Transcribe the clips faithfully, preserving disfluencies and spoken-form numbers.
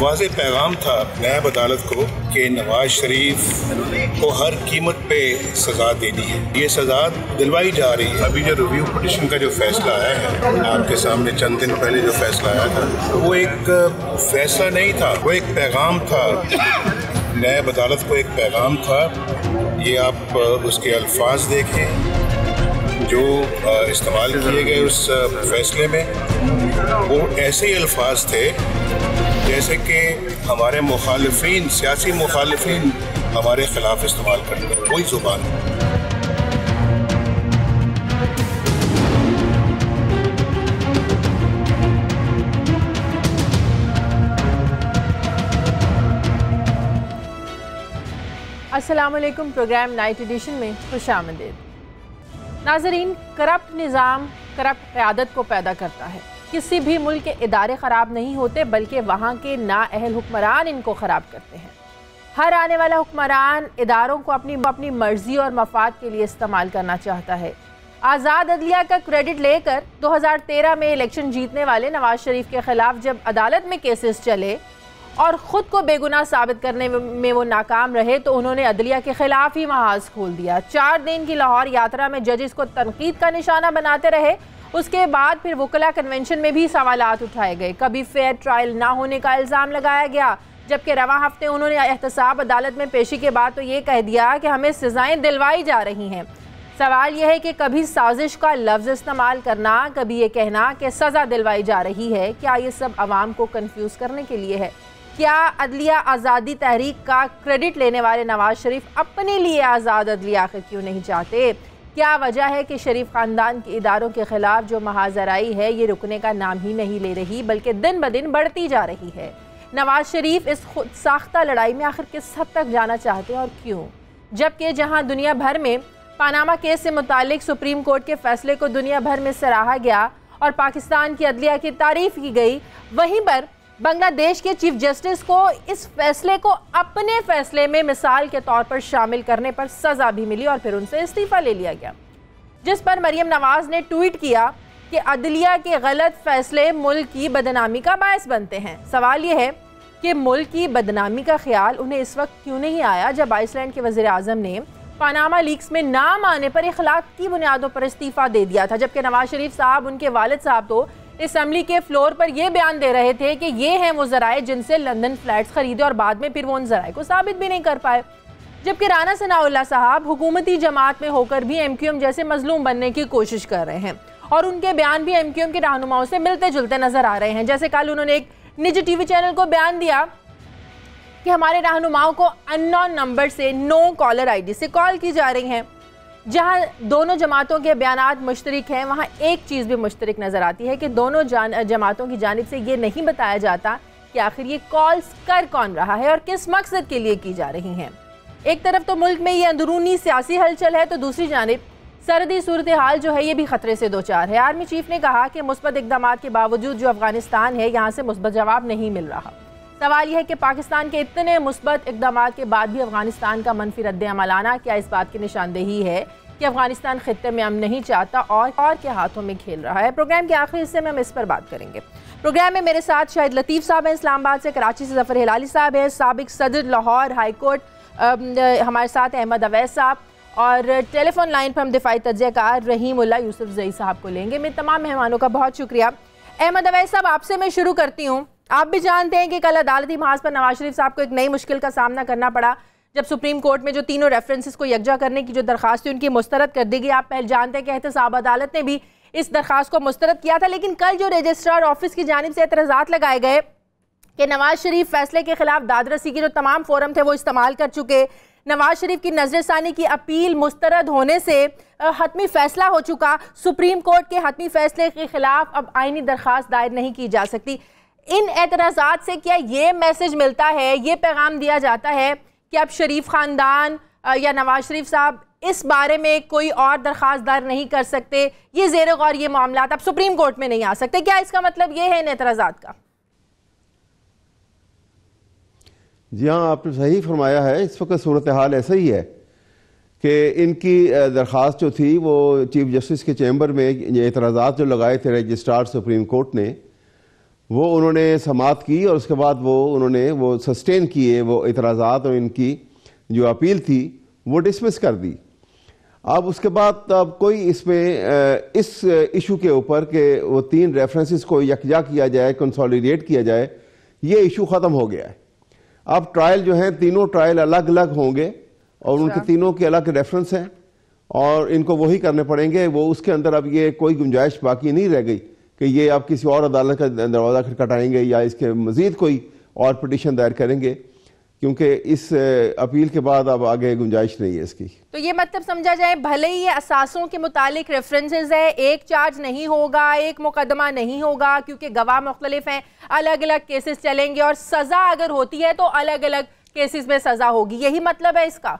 واضح پیغام تھا نیب عدالت کو کہ نواز شریف کو ہر قیمت پہ سزا دینی ہے. یہ سزا دلوائی جا رہی ہے. ابھی جو ریویو پٹیشن کا جو فیصلہ آیا ہے آپ کے سامنے چند دن پہلے جو فیصلہ آیا تھا وہ ایک فیصلہ نہیں تھا, وہ ایک پیغام تھا. نیب عدالت کو ایک پیغام تھا. یہ آپ اس کے الفاظ دیکھیں جو استعمال کیے گئے اس فیصلے میں, وہ ایسے ہی الفاظ تھے جیسے کہ ہمارے مخالفین, سیاسی مخالفین ہمارے خلاف استعمال کرتے ہیں, وہی زبان. السلام علیکم. پروگرام نائٹ ایڈیشن میں خوش آمدید. ناظرین, کرپٹ نظام کرپٹ قیادت کو پیدا کرتا ہے. کسی بھی ملک کے ادارے خراب نہیں ہوتے بلکہ وہاں کے نااہل حکمران ان کو خراب کرتے ہیں. ہر آنے والا حکمران اداروں کو اپنی اپنی مرضی اور مفاد کے لیے استعمال کرنا چاہتا ہے. آزاد عدلیہ کا کریڈٹ لے کر دو ہزار تیرہ میں الیکشن جیتنے والے نواز شریف کے خلاف جب عدالت میں کیسز چلے اور خود کو بے گناہ ثابت کرنے میں وہ ناکام رہے تو انہوں نے عدلیہ کے خلاف ہی محاذ کھول دیا. چار دن کی لاہور یاترا میں ججز کو تنقید کا نشانہ بناتے رہے. اس کے بعد پھر وکلا کنونشن میں بھی سوالات اٹھائے گئے. کبھی فیئر ٹرائل نہ ہونے کا الزام لگایا گیا, جبکہ رواں ہفتے انہوں نے احتساب عدالت میں پیشی کے بعد تو یہ کہہ دیا کہ ہمیں سزائیں دلوائی جا رہی ہیں. سوال یہ ہے کہ کبھی سازش کا لفظ استعمال کرنا, کبھی یہ کہنا کہ سزا دلوائی جا رہی ہے, کیا یہ سب عوام کو کنفیوز کرنے کے لیے ہے؟ کیا عدلیہ آزادی تحریک کا کریڈٹ لینے والے نواز شریف اپنے لیے آزاد عدلیہ آخر کیوں نہیں چاہتے؟ کیا وجہ ہے کہ شریف خاندان کے اداروں کے خلاف جو محاذرائی ہے یہ رکنے کا نام ہی نہیں لے رہی بلکہ دن بدن بڑھتی جا رہی ہے؟ نواز شریف اس خود ساختہ لڑائی میں آخر کس حد تک جانا چاہتے ہیں اور کیوں؟ جبکہ جہاں دنیا بھر میں پاناما کیس سے متعلق سپریم کورٹ کے فیصلے کو دنیا بھر میں سراہا گیا اور پاکستان کی عدلیہ کی تعریف کی گئی, وہیں پر بنگلہ دیش کے چیف جسٹس کو اس فیصلے کو اپنے فیصلے میں مثال کے طور پر شامل کرنے پر سزا بھی ملی اور پھر ان سے استعفیٰ لے لیا گیا, جس پر مریم نواز نے ٹویٹ کیا کہ عدلیہ کے غلط فیصلے ملک کی بدنامی کا باعث بنتے ہیں. سوال یہ ہے کہ ملک کی بدنامی کا خیال انہیں اس وقت کیوں نہیں آیا جب آئس لینڈ کے وزیر اعظم نے پاناما لیکس میں نام آنے پر اخلاق کی بنیادوں پر استعفیٰ دے دیا تھا, جبکہ نواز شریف صاحب, ان کے والد صاحب تو اسمبلی کے فلور پر یہ بیان دے رہے تھے کہ یہ ہیں وہ ذرائع جن سے لندن فلیٹس خریدے اور بعد میں پھر وہ ان ذرائع کو ثابت بھی نہیں کر پائے. جبکہ رانا ثناء اللہ صاحب حکومتی جماعت میں ہو کر بھی ایم کیو ایم جیسے مظلوم بننے کی کوشش کر رہے ہیں اور ان کے بیان بھی ایم کیو ایم کے رہنماؤں سے ملتے جلتے نظر آ رہے ہیں. جیسے کل انہوں نے ایک نجی ٹی وی چینل کو بیان دیا کہ ہمارے رہنماؤں کو ان نون نمبر سے نو کالر آئی ڈی سے کال کی جا رہی ہیں. جہاں دونوں جماعتوں کے بیانات مشترک ہیں وہاں ایک چیز بھی مشترک نظر آتی ہے کہ دونوں جماعتوں کی جانب سے یہ نہیں بتایا جاتا کہ آخر یہ کالز کر کون رہا ہے اور کس مقصد کے لیے کی جا رہی ہیں. ایک طرف تو ملک میں یہ اندرونی سیاسی ہلچل ہے تو دوسری جانب سرحدی صورتحال جو ہے یہ بھی خطرے سے دوچار ہے. آرمی چیف نے کہا کہ مثبت اقدامات کے باوجود جو افغانستان ہے یہاں سے مثبت جواب نہیں مل رہا. سوال یہ ہے کہ پاکستان کے اتنے مثبت اقدامات کے بعد بھی افغانستان کا منفی رد عمل آنا کیا اس بات کی نشاندہی ہے کہ افغانستان خطے میں امن نہیں چاہتا اور اور کے ہاتھوں میں کھیل رہا ہے؟ پروگرام کے آخری حصے میں ہم اس پر بات کریں گے. پروگرام میں میرے ساتھ شاہد لطیف صاحب ہیں اسلام آباد سے, کراچی سے ظفر ہلالی صاحب ہیں, سابق صدر لاہور ہائی کورٹ, ہمارے ساتھ احمد اویس صاحب, اور ٹیلی فون لائن پر ہم دفاعی تجزیہ کار رحیم اللہ یوسف زئی صاحب کو لیں گے. میں تمام مہمانوں کا بہت شکریہ. احمد اویس صاحب, آپ سے میں شروع کرتی ہوں. آپ بھی جانتے ہیں کہ کل عدالتی محاذ پر نواز شریف صاحب کو ایک نئی مشکل کا سامنا کرنا پڑا جب سپریم کورٹ میں جو تینوں ریفرنسز کو یکجا کرنے کی جو درخواست تھی ان کی مسترد کر دی گئی. آپ پہلے جانتے ہیں کہ احتساب عدالت نے بھی اس درخواست کو مسترد کیا تھا, لیکن کل جو رجسٹرار آفس کی جانب سے اعتراضات لگائے گئے کہ نواز شریف فیصلے کے خلاف داد رسی کے جو تمام فورم تھے وہ استعمال کر چکے, نواز شریف کی نظر ثانی کی اپیل مسترد ہونے سے حتمی فیصلہ ہو چکا, سپریم کورٹ کے حتمی فیصلے کے خلاف اب آئینی درخواست دائر نہیں کی جا سکتی. ان اعتراضات سے کیا یہ میسج ملتا ہے, یہ پیغام دیا جاتا ہے کہ اب شریف خاندان یا نواز شریف صاحب اس بارے میں کوئی اور درخواست دائر نہیں کر سکتے, یہ زیر غور یہ معاملات اب سپریم کورٹ میں نہیں آ سکتے؟ کیا اس کا مطلب یہ ہے ان اعتراضات کا؟ جی ہاں, آپ نے صحیح فرمایا ہے. اس وقت صورتحال ایسا ہی ہے کہ ان کی درخواست جو تھی وہ چیف جسٹس کے چیمبر میں یہ اعتراضات جو لگائے تھے رجسٹرار سپریم کورٹ نے, وہ انہوں نے سماعت کی اور اس کے بعد وہ انہوں نے وہ سسٹین کیے وہ اعتراضات اور ان کی جو اپیل تھی وہ ڈسمس کر دی. اب اس کے بعد اب کوئی اس میں اس ایشو کے اوپر کہ وہ تین ریفرنسز کو یکجا کیا جائے, کنسالیڈیٹ کیا جائے, یہ ایشو ختم ہو گیا ہے. اب ٹرائل جو ہیں تینوں ٹرائل الگ الگ ہوں گے اور ان کے تینوں کے الگ ریفرنس ہیں اور ان کو وہی کرنے پڑیں گے. وہ اس کے اندر اب یہ کوئی گنجائش باقی نہیں رہ گئی کہ یہ آپ کسی اور عدالت کا دروازہ کھٹکھٹائیں گے یا اس کے مزید کوئی اور پٹیشن دائر کریں گے, کیونکہ اس اپیل کے بعد اب آگے گنجائش نہیں ہے اس کی. تو یہ مطلب سمجھا جائے بھلے ہی یہ اساسوں کے متعلق ریفرنسز ہے, ایک چارج نہیں ہوگا, ایک مقدمہ نہیں ہوگا کیونکہ گواہ مختلف ہیں, الگ الگ کیسز چلیں گے اور سزا اگر ہوتی ہے تو الگ الگ کیسز میں سزا ہوگی, یہی مطلب ہے اس کا؟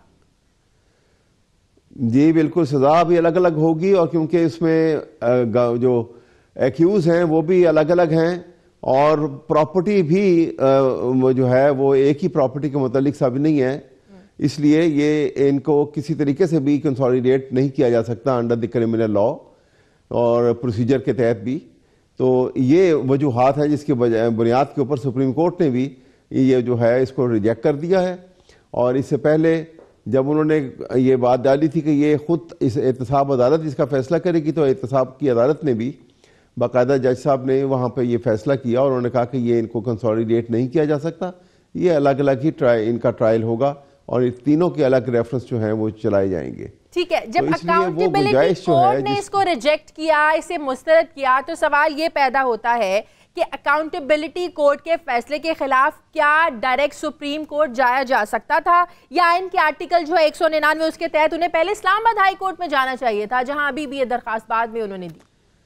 جی بالکل, سزا بھی الگ الگ ہوگی اور کیونکہ اس میں جو ایکیوز ہیں وہ بھی الگ الگ ہیں اور پراپرٹی بھی جو ہے وہ ایک ہی پراپرٹی کے متعلق سب نہیں ہے, اس لیے یہ ان کو کسی طریقے سے بھی کنسالیڈیٹ نہیں کیا جا سکتا انڈر دی کرمنل لا اور پروسیجر کے تحت بھی. تو یہ وجوہات ہیں جس کی بنیاد کے اوپر سپریم کورٹ نے بھی یہ جو ہے اس کو ریجیکٹ کر دیا ہے. اور اس سے پہلے جب انہوں نے یہ بات ڈالی تھی کہ یہ خود اس احتساب عدالت اس کا فیصلہ کرے گی, تو احتساب کی عدالت نے بھی باقاعدہ جج صاحب نے وہاں پہ یہ فیصلہ کیا اور انہوں نے کہا کہ یہ ان کو کنسالیڈیٹ نہیں کیا جا سکتا, یہ الگ الگ ہی ٹرائی ان کا ٹرائل ہوگا اور تینوں کے الگ ریفرنس جو ہیں وہ چلائے جائیں گے. ٹھیک ہے, جب اکاؤنٹیبلٹی کورٹ نے اس کو ریجیکٹ کیا, اسے مسترد کیا, تو سوال یہ پیدا ہوتا ہے کہ اکاؤنٹیبلٹی کورٹ کے فیصلے کے خلاف کیا ڈائریکٹ سپریم کورٹ جایا جا سکتا تھا, یا ان کے آرٹیکل جو ہے ایک سو ننانوے اس کے تحت انہیں پہلے اسلام آباد ہائی کورٹ میں جانا چاہیے تھا, جہاں ابھی بھی یہ درخواست بعد میں انہوں نے دی؟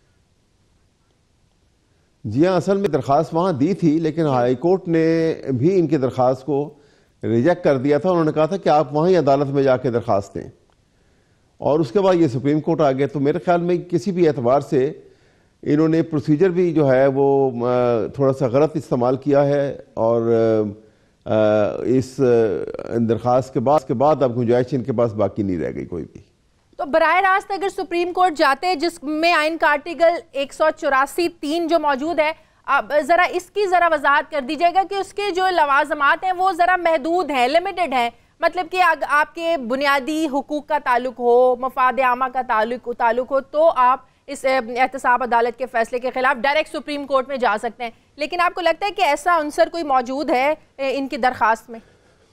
جی ہاں, اصل میں درخواست وہاں دی تھی لیکن ہائی کورٹ نے بھی ان کی درخواست کو ریجیکٹ کر دیا تھا. انہوں نے کہا تھا کہ آپ وہیں عدالت میں جا کے درخواست دیں, اور اس کے بعد یہ سپریم کورٹ آ گیا. تو میرے خیال میں کسی بھی اعتبار سے انہوں نے پروسیجر بھی جو ہے وہ تھوڑا سا غلط استعمال کیا ہے, اور اس درخواست کے بعد کے بعد اب گنجائش ان کے پاس باقی نہیں رہ گئی کوئی بھی. تو براہ راست اگر سپریم کورٹ جاتے جس میں آئین کا آرٹیکل ایک سو چوراسی تین جو موجود ہے, اب ذرا اس کی ذرا وضاحت کر دیجیے گا کہ اس کے جو لوازمات ہیں وہ ذرا محدود ہیں, لمیٹڈ ہیں, مطلب کہ آپ کے بنیادی حقوق کا تعلق ہو, مفاد عامہ کا تعلق تعلق ہو تو آپ اس احتساب عدالت کے فیصلے کے خلاف ڈائریکٹ سپریم کورٹ میں جا سکتے ہیں. لیکن آپ کو لگتا ہے کہ ایسا عنصر کوئی موجود ہے ان کی درخواست میں؟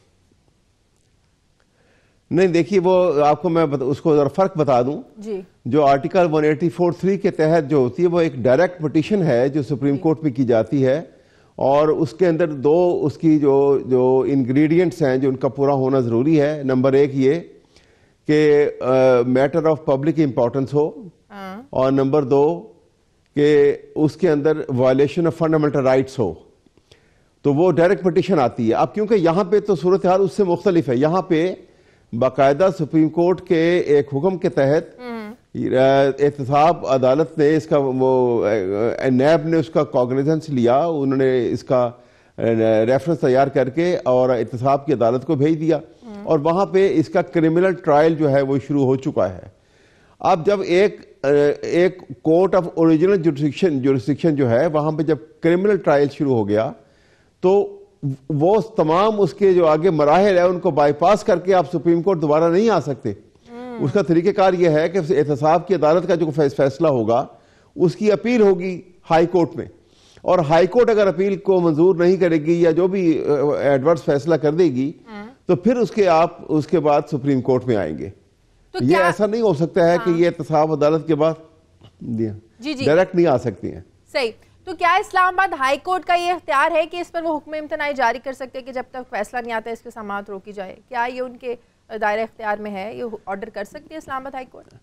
نہیں, دیکھیے وہ آپ کو میں اس کو ذرا فرق بتا دوں. جی, جو آرٹیکل ایک سو چورانوے تھری کے تحت جو ہوتی ہے وہ ایک ڈائریکٹ پٹیشن ہے جو سپریم کورٹ میں کی جاتی ہے, اور اس کے اندر دو اس کی جو جو انگریڈینٹس ہیں جو ان کا پورا ہونا ضروری ہے. نمبر ایک یہ کہ میٹر آف پبلک امپورٹنس ہو, اور نمبر دو کہ اس کے اندر وائلیشن آف فنڈامنٹل رائٹس ہو, تو وہ ڈائریکٹ پٹیشن آتی ہے. اب کیونکہ یہاں پہ تو صورتحال اس سے مختلف ہے, یہاں پہ باقاعدہ سپریم کورٹ کے ایک حکم کے تحت احتساب عدالت نے اس کا وہ نیب نے اس کا کاگنیزنس لیا, انہوں نے اس کا ریفرنس تیار کر کے اور احتساب کی عدالت کو بھیج دیا, اور وہاں پہ اس کا کرمنل ٹرائل جو ہے وہ شروع ہو چکا ہے. اب جب ایک ایک court of original jurisdiction jurisdiction جو ہے وہاں پہ جب کرمنل ٹرائل شروع ہو گیا تو وہ تمام اس کے جو آگے مراحل ہیں ان کو بائی پاس کر کے آپ سپریم کورٹ دوبارہ نہیں آ سکتے. اس کا طریقہ کار یہ ہے کہ احتساب کی عدالت کا جو فیصلہ ہوگا اس کی اپیل ہوگی ہائی کورٹ میں, اور ہائی کورٹ اگر اپیل کو منظور نہیں کرے گی یا جو بھی ایڈورس فیصلہ کر دے گی تو پھر اس کے آپ اس کے بعد سپریم کورٹ میں آئیں گے. یہ ایسا نہیں ہو سکتا ہے کہ یہ احتساب عدالت کے بعد ڈائریکٹ نہیں آ سکتی ہیں. صحیح. تو کیا اسلام آباد ہائی کورٹ کا یہ اختیار ہے کہ اس پر وہ حکم امتناعی جاری کر سکتے کہ جب تک فیصلہ نہیں آتا اس کی سماعت روکی جائے؟ کیا یہ ان کے دائرہ اختیار میں ہے, یہ آرڈر کر سکتی ہے اسلام آباد ہائی کورٹ؟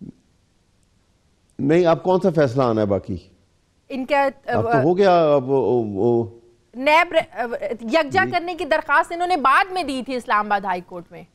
نہیں, اب کون سا فیصلہ آنا ہے باقی ان کا؟ اب تو ہو گیا. اب نیب یکجا کرنے کی درخواست انہوں نے بعد میں دی تھی اسلام آباد ہائی کورٹ میں.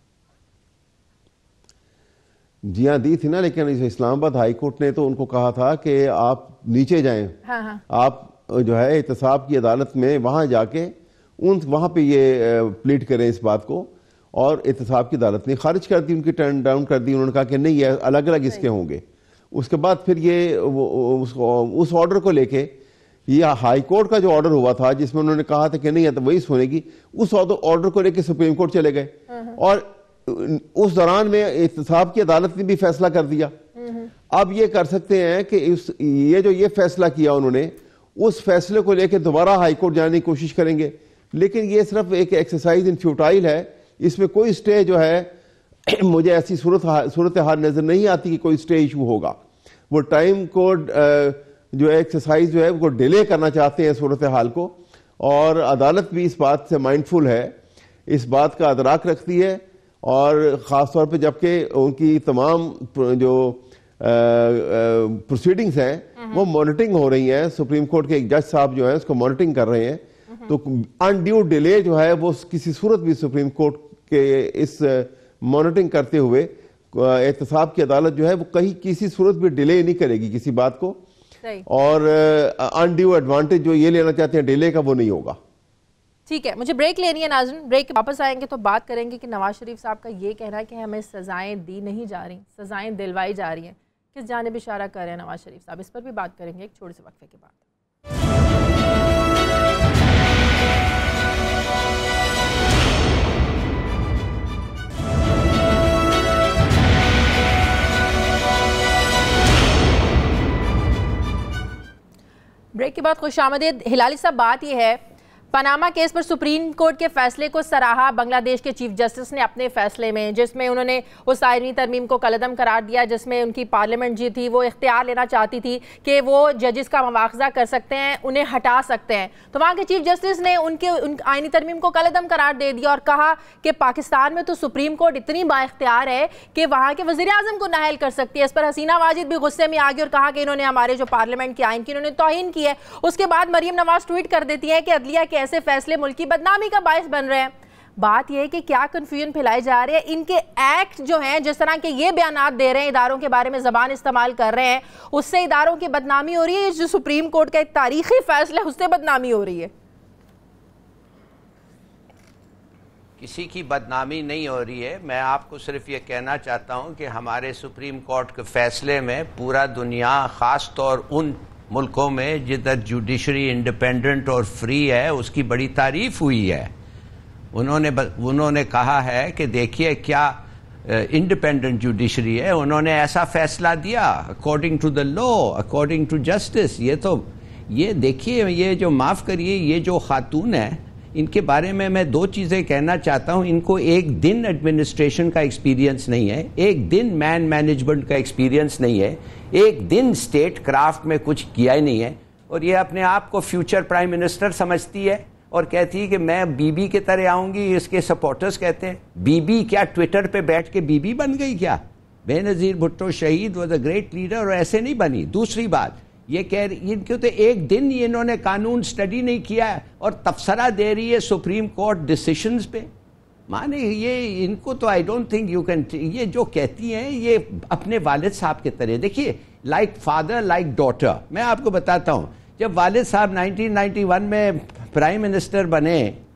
جی ہاں دی تھی نا, لیکن اسلام آباد ہائی کورٹ نے تو ان کو کہا تھا کہ آپ نیچے جائیں, آپ جو ہے احتساب کی عدالت میں وہاں جا کے ان وہاں پہ یہ پلیٹ کریں اس بات کو, اور احتساب کی عدالت نے خارج کر دی, ان کی ٹرن ڈاؤن کر دی. انہوں نے کہا کہ نہیں, یہ الگ الگ اس کے ہوں گے. اس کے بعد پھر یہ اس آرڈر کو لے کے یہ ہائی کورٹ کا جو آرڈر ہوا تھا جس میں انہوں نے کہا تھا کہ نہیں ہے تو وہی سنے گی, اس آرڈر کو لے کے سپریم کورٹ چلے گئے, اور اس دوران میں احتساب کی عدالت نے بھی فیصلہ کر دیا. اب یہ کر سکتے ہیں کہ اس یہ جو یہ فیصلہ کیا انہوں نے, اس فیصلے کو لے کے دوبارہ ہائی کورٹ جانے کی کوشش کریں گے, لیکن یہ صرف ایک ایکسرسائز ان فیوٹائل ہے. اس میں کوئی اسٹے جو ہے مجھے ایسی صورت صورتحال نظر نہیں آتی کہ کوئی اسٹے ایشو ہوگا. وہ ٹائم کو جو ایکسرسائز جو ہے وہ ڈیلے کرنا چاہتے ہیں صورتحال کو, اور عدالت بھی اس بات سے مائنڈفل ہے, اس بات کا ادراک رکھتی ہے, اور خاص طور پہ جبکہ ان کی تمام جو پروسیڈنگز ہیں وہ مانیٹرنگ ہو رہی ہیں, سپریم کورٹ کے ایک جج صاحب جو ہیں اس کو مانیٹرنگ کر رہے ہیں, تو انڈیو ڈیلے جو ہے وہ کسی صورت بھی سپریم کورٹ کے اس مانیٹرنگ کرتے ہوئے احتساب کی عدالت جو ہے وہ کہیں کسی صورت بھی ڈیلے نہیں کرے گی کسی بات کو, اور انڈیو ایڈوانٹیج جو یہ لینا چاہتے ہیں ڈیلے کا وہ نہیں ہوگا. ٹھیک ہے, مجھے بریک لینی ہے ناظرین, بریک واپس آئیں گے تو بات کریں گے کہ نواز شریف صاحب کا یہ کہنا ہے کہ ہمیں سزائیں دی نہیں جا رہی, سزائیں دلوائی جا رہی ہیں, کس جانب اشارہ کر رہے ہیں نواز شریف صاحب, اس پر بھی بات کریں گے ایک چھوٹے سے وقفے کے بعد. بریک کے بعد خوش آمدید. ہلالی صاحب, بات یہ ہے پاناما کیس پر سپریم کورٹ کے فیصلے کو سراہا بنگلہ دیش کے چیف جسٹس نے اپنے فیصلے میں, جس میں انہوں نے اس آئینی ترمیم کو کالعدم قرار دیا جس میں ان کی پارلیمنٹ جی تھی وہ اختیار لینا چاہتی تھی کہ وہ ججز کا مواخذہ کر سکتے ہیں, انہیں ہٹا سکتے ہیں. تو وہاں کے چیف جسٹس نے ان کے ان آئینی ترمیم کو کالعدم قرار دے دیا اور کہا کہ پاکستان میں تو سپریم کورٹ اتنی با اختیار ہے کہ وہاں کے وزیر اعظم کو نااہل کر سکتی ہے. اس پر حسینہ واجد بھی غصے میں آ گئی اور کہا کہ انہوں نے ہمارے جو پارلیمنٹ کے آئین کی انہوں نے توہین کی ہے. اس کے بعد مریم نواز ٹویٹ کر دیتی ہے کہ عدلیہ کے ایسے فیصلے ملکی بدنامی کا باعث بن رہے ہیں. بات یہ ہے کہ کیا کنفیوژن پھیلائی جا رہی ہے, ان کے ایکٹ جو ہیں جس طرح کے یہ بیانات دے رہے ہیں, اداروں کے بارے میں زبان استعمال کر رہے ہیں, اس سے اداروں کی بدنامی ہو رہی ہے, جو سپریم کورٹ کا ایک تاریخی فیصلہ ہے اس سے بدنامی ہو رہی ہے. کسی کی بدنامی نہیں ہو رہی ہے. میں آپ کو صرف یہ کہنا چاہتا ہوں کہ ہمارے سپریم کورٹ کے فیصلے میں پورا دنیا, خاص طور ان ملکوں میں جدھر جوڈیشری انڈیپینڈنٹ اور فری ہے, اس کی بڑی تعریف ہوئی ہے. انہوں نے انہوں نے کہا ہے کہ دیکھیے کیا انڈیپینڈنٹ جوڈیشری ہے, انہوں نے ایسا فیصلہ دیا according to the law, according to justice. یہ تو یہ دیکھیے, یہ جو معاف کریے یہ جو خاتون ہے ان کے بارے میں میں دو چیزیں کہنا چاہتا ہوں. ان کو ایک دن ایڈمنسٹریشن کا ایکسپیرینس نہیں ہے, ایک دن مین مینجمنٹ کا ایکسپیرینس نہیں ہے, ایک دن اسٹیٹ کرافٹ میں کچھ کیا ہی نہیں ہے, اور یہ اپنے آپ کو فیوچر پرائم منسٹر سمجھتی ہے اور کہتی ہے کہ میں بی بی کے طرح آؤں گی. اس کے سپورٹرز کہتے ہیں بی بی کیا ٹویٹر پہ بیٹھ کے بی بی بن گئی کیا؟ بے نظیر بھٹو شہید واز اے گریٹ لیڈر, اور ایسے نہیں بنی. دوسری بات یہ کہہ رہی ان کو تو ایک دن یہ انہوں نے قانون سٹڈی نہیں کیا ہے اور تبصرہ دے رہی ہے سپریم کورٹ ڈیسیشنز پہ. مانے یہ ان کو تو I don't think you can, یہ جو کہتی ہیں یہ اپنے والد صاحب کے طرح. دیکھیے لائک فادر لائک ڈاٹر. میں آپ کو بتاتا ہوں, جب والد صاحب نائنٹین نائنٹی ون میں پرائم منسٹر بنے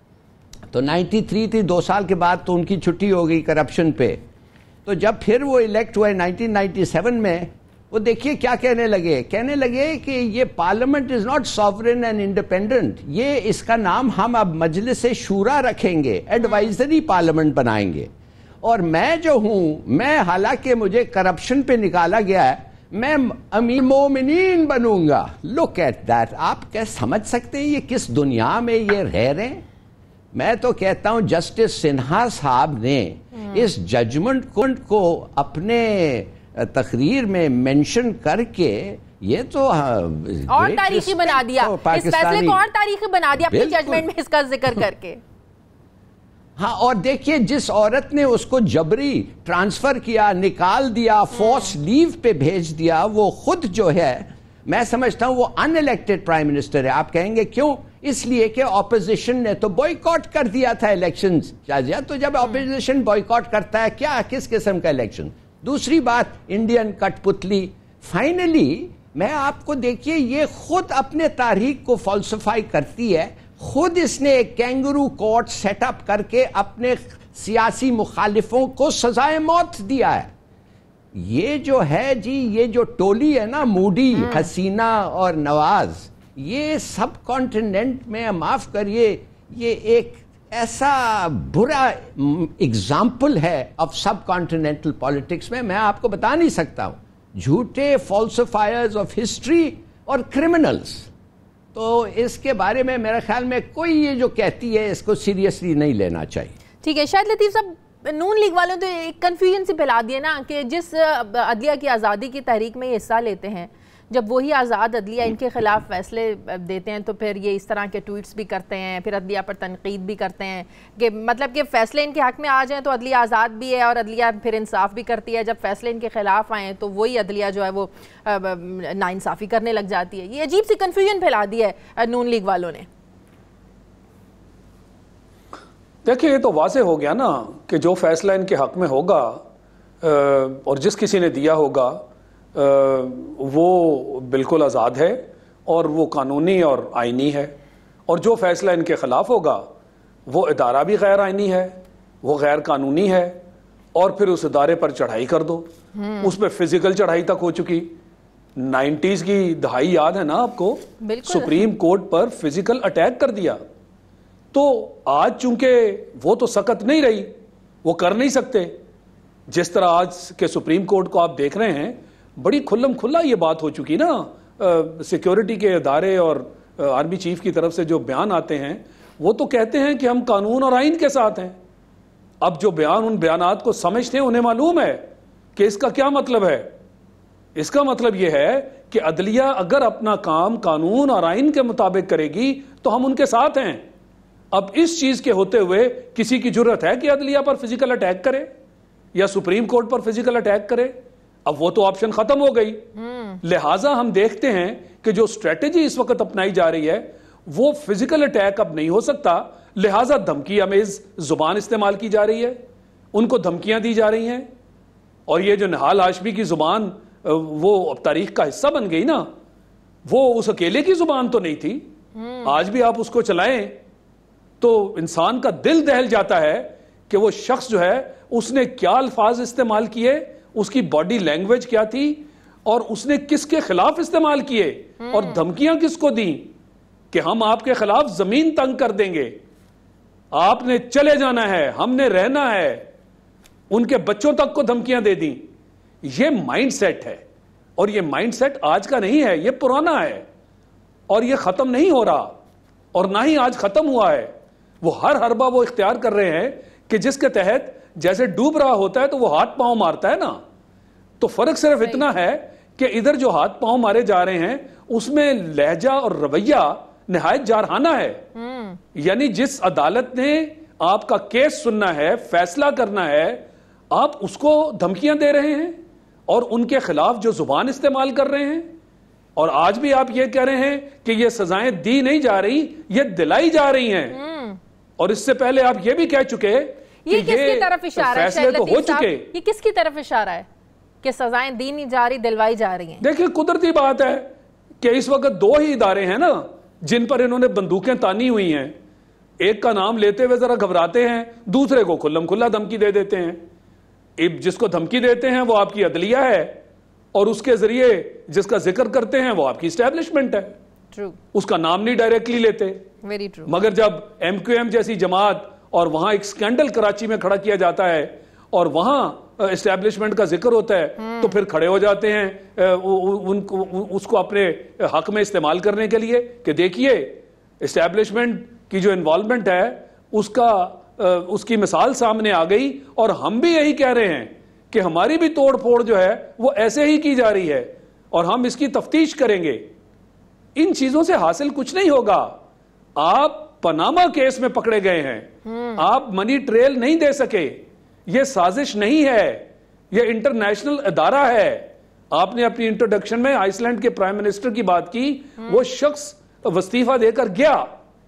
تو نائنٹی تھری تھی, دو سال کے بعد تو ان کی چھٹی ہو گئی کرپشن پہ. تو جب پھر وہ الیکٹ ہوئے نائنٹین نائنٹی سیون میں, وہ دیکھیے کیا کہنے لگے, کہنے لگے کہ یہ parliament is not sovereign and independent, یہ اس کا نام ہم اب مجلس شورا رکھیں گے, ایڈوائزری پارلیمنٹ بنائیں گے. اور میں جو ہوں, میں حالانکہ مجھے کرپشن پہ نکالا گیا ہے, میں امیر مومنین بنوں گا. Look at that. آپ کیا سمجھ سکتے ہیں یہ کس دنیا میں یہ رہ رہے ہیں؟ میں تو کہتا ہوں جسٹس سنہا صاحب نے اس ججمنٹ کو اپنے تقریر میں منشن کر کے یہ تو اور تاریخی بنا دیا, اس فیصلے کو اور تاریخی بنا دیا اپنی ججمنٹ میں اس کا ذکر کر کے. ہاں, اور دیکھیے جس عورت نے اس کو جبری ٹرانسفر کیا, نکال دیا, فورس لیو پہ بھیج دیا, وہ خود جو ہے میں سمجھتا ہوں وہ ان الیکٹڈ پرائم منسٹر ہے. آپ کہیں گے کیوں؟ اس لیے کہ اپوزیشن نے تو بوائیکاٹ کر دیا تھا الیکشنز. تو جب اپوزیشن بوائیکاٹ کرتا ہے کیا کس قسم کا الیکشن؟ دوسری بات انڈین کٹ پتلی. فائنلی میں آپ کو دیکھیے یہ خود اپنے تاریخ کو فلسفائی کرتی ہے, خود اس نے ایک کینگرو کورٹ سیٹ اپ کر کے اپنے سیاسی مخالفوں کو سزائے موت دیا ہے. یہ جو ہے جی, یہ جو ٹولی ہے نا موڈی, حسینہ اور نواز, یہ سب کانٹیننٹ میں معاف کریے یہ ایک ایسا برا اگزامپل ہے آف سب کانٹیننٹل پالیٹکس میں، میں آپ کو بتا نہیں سکتا ہوں، جھوٹے فالسیفائرز آف ہسٹری اور کرمنلز. تو اس کے بارے میں میرے خیال میں کوئی یہ جو کہتی ہے اس کو سیریسلی نہیں لینا چاہیے. ٹھیک ہے شاہد لطیف صاحب، نون لیگ والوں تو ایک کنفیوژن سے پھیلا دیے نا کہ جس عدلیہ کی آزادی کی تحریک میں یہ حصہ لیتے ہیں، جب وہی آزاد عدلیہ ان کے خلاف فیصلے دیتے ہیں تو پھر یہ اس طرح کے ٹویٹس بھی کرتے ہیں، پھر عدلیہ پر تنقید بھی کرتے ہیں کہ مطلب کہ فیصلے ان کے حق میں آ جائیں تو عدلیہ آزاد بھی ہے اور عدلیہ پھر انصاف بھی کرتی ہے، جب فیصلے ان کے خلاف آئیں تو وہی عدلیہ جو ہے وہ ناانصافی کرنے لگ جاتی ہے. یہ عجیب سی کنفیوژن پھیلا دی ہے نون لیگ والوں نے. دیکھیں یہ تو واضح ہو گیا نا کہ جو فیصلہ ان کے حق میں ہوگا اور جس کسی نے دیا ہوگا وہ بالکل آزاد ہے اور وہ قانونی اور آئینی ہے، اور جو فیصلہ ان کے خلاف ہوگا وہ ادارہ بھی غیر آئینی ہے، وہ غیر قانونی ہے، اور پھر اس ادارے پر چڑھائی کر دو. اس پہ فزیکل چڑھائی تک ہو چکی. نائنٹیز کی دہائی یاد ہے نا آپ کو، سپریم کورٹ پر فزیکل اٹیک کر دیا. تو آج چونکہ وہ تو سخت نہیں رہی، وہ کر نہیں سکتے. جس طرح آج کے سپریم کورٹ کو آپ دیکھ رہے ہیں، بڑی کھلم کھلا یہ بات ہو چکی نا. سیکیورٹی کے ادارے اور آرمی چیف کی طرف سے جو بیان آتے ہیں وہ تو کہتے ہیں کہ ہم قانون اور آئین کے ساتھ ہیں. اب جو بیان ان بیانات کو سمجھتے ہیں انہیں معلوم ہے کہ اس کا کیا مطلب ہے. اس کا مطلب یہ ہے کہ عدلیہ اگر اپنا کام قانون اور آئین کے مطابق کرے گی تو ہم ان کے ساتھ ہیں. اب اس چیز کے ہوتے ہوئے کسی کی جرت ہے کہ عدلیہ پر فزیکل اٹیک کرے یا سپریم کورٹ پر فزیکل اٹیک کرے؟ اب وہ تو آپشن ختم ہو گئی. لہٰذا ہم دیکھتے ہیں کہ جو اسٹریٹجی اس وقت اپنائی جا رہی ہے وہ فزیکل اٹیک اب نہیں ہو سکتا، لہٰذا دھمکی امیز زبان استعمال کی جا رہی ہے، ان کو دھمکیاں دی جا رہی ہیں. اور یہ جو نہال ہاشمی کی زبان وہ تاریخ کا حصہ بن گئی نا، وہ اس اکیلے کی زبان تو نہیں تھی. آج بھی آپ اس کو چلائیں تو انسان کا دل دہل جاتا ہے کہ وہ شخص جو ہے اس نے کیا الفاظ استعمال کیے، اس کی باڈی لینگویج کیا تھی، اور اس نے کس کے خلاف استعمال کیے اور دھمکیاں کس کو دیں کہ ہم آپ کے خلاف زمین تنگ کر دیں گے، آپ نے چلے جانا ہے، ہم نے رہنا ہے. ان کے بچوں تک کو دھمکیاں دے دیں. یہ مائنڈ سیٹ ہے، اور یہ مائنڈ سیٹ آج کا نہیں ہے، یہ پرانا ہے اور یہ ختم نہیں ہو رہا، اور نہ ہی آج ختم ہوا ہے. وہ ہر حربہ وہ اختیار کر رہے ہیں کہ جس کے تحت جیسے ڈوب رہا ہوتا ہے تو وہ ہاتھ پاؤں مارتا ہے نا. تو فرق صرف اتنا ہے کہ ادھر جو ہاتھ پاؤں مارے جا رہے ہیں اس میں لہجہ اور رویہ نہایت جارحانہ ہے. یعنی جس عدالت نے آپ کا کیس سننا ہے، فیصلہ کرنا ہے، آپ اس کو دھمکیاں دے رہے ہیں اور ان کے خلاف جو زبان استعمال کر رہے ہیں. اور آج بھی آپ یہ کہہ رہے ہیں کہ یہ سزائیں دی نہیں جا رہی، یہ دلائی جا رہی ہیں. اور اس سے پہلے آپ یہ بھی کہہ چکے یہ کس کی طرف اشارہ ہے؟ فیصلے تو ہو چکے. یہ کس کی طرف اشارہ ہے کہ سزائیں دی نہیں جا رہی، دلوائی جا رہی ہیں؟ دیکھیں قدرتی بات ہے کہ اس وقت دو ہی ادارے ہیں نا جن پر انہوں نے بندوقیں تانی ہوئی ہیں. ایک کا نام لیتے ہوئے ذرا گھبراتے ہیں، دوسرے کو کھلم کھلا دھمکی دے دیتے ہیں. جس کو دھمکی دیتے ہیں وہ آپ کی عدلیہ ہے، اور اس کے ذریعے جس کا ذکر کرتے ہیں وہ آپ کی اسٹیبلشمنٹ ہے. True. اس کا نام نہیں ڈائریکٹلی لیتے. Very true. مگر جب ایم کیو ایم جیسی جماعت اور وہاں ایک سکینڈل کراچی میں کھڑا کیا جاتا ہے اور وہاں اسٹیبلشمنٹ کا ذکر ہوتا ہے تو پھر کھڑے ہو جاتے ہیں ان کو اس کو اپنے حق میں استعمال کرنے کے لیے کہ دیکھیے اسٹیبلشمنٹ کی جو انوالومنٹ ہے اس کا اس کی مثال سامنے آ گئی، اور ہم بھی یہی کہہ رہے ہیں کہ ہماری بھی توڑ پھوڑ جو ہے وہ ایسے ہی کی جا رہی ہے اور ہم اس کی تفتیش کریں گے. ان چیزوں سے حاصل کچھ نہیں ہوگا. آپ پاناما کیس میں پکڑے گئے ہیں، آپ منی ٹریل نہیں دے سکے. یہ سازش نہیں ہے، یہ انٹرنیشنل ادارہ ہے. آپ نے اپنی انٹروڈکشن میں آئس لینڈ کے پرائم منسٹر کی بات کی. وہ شخص وستیفہ دے کر گیا.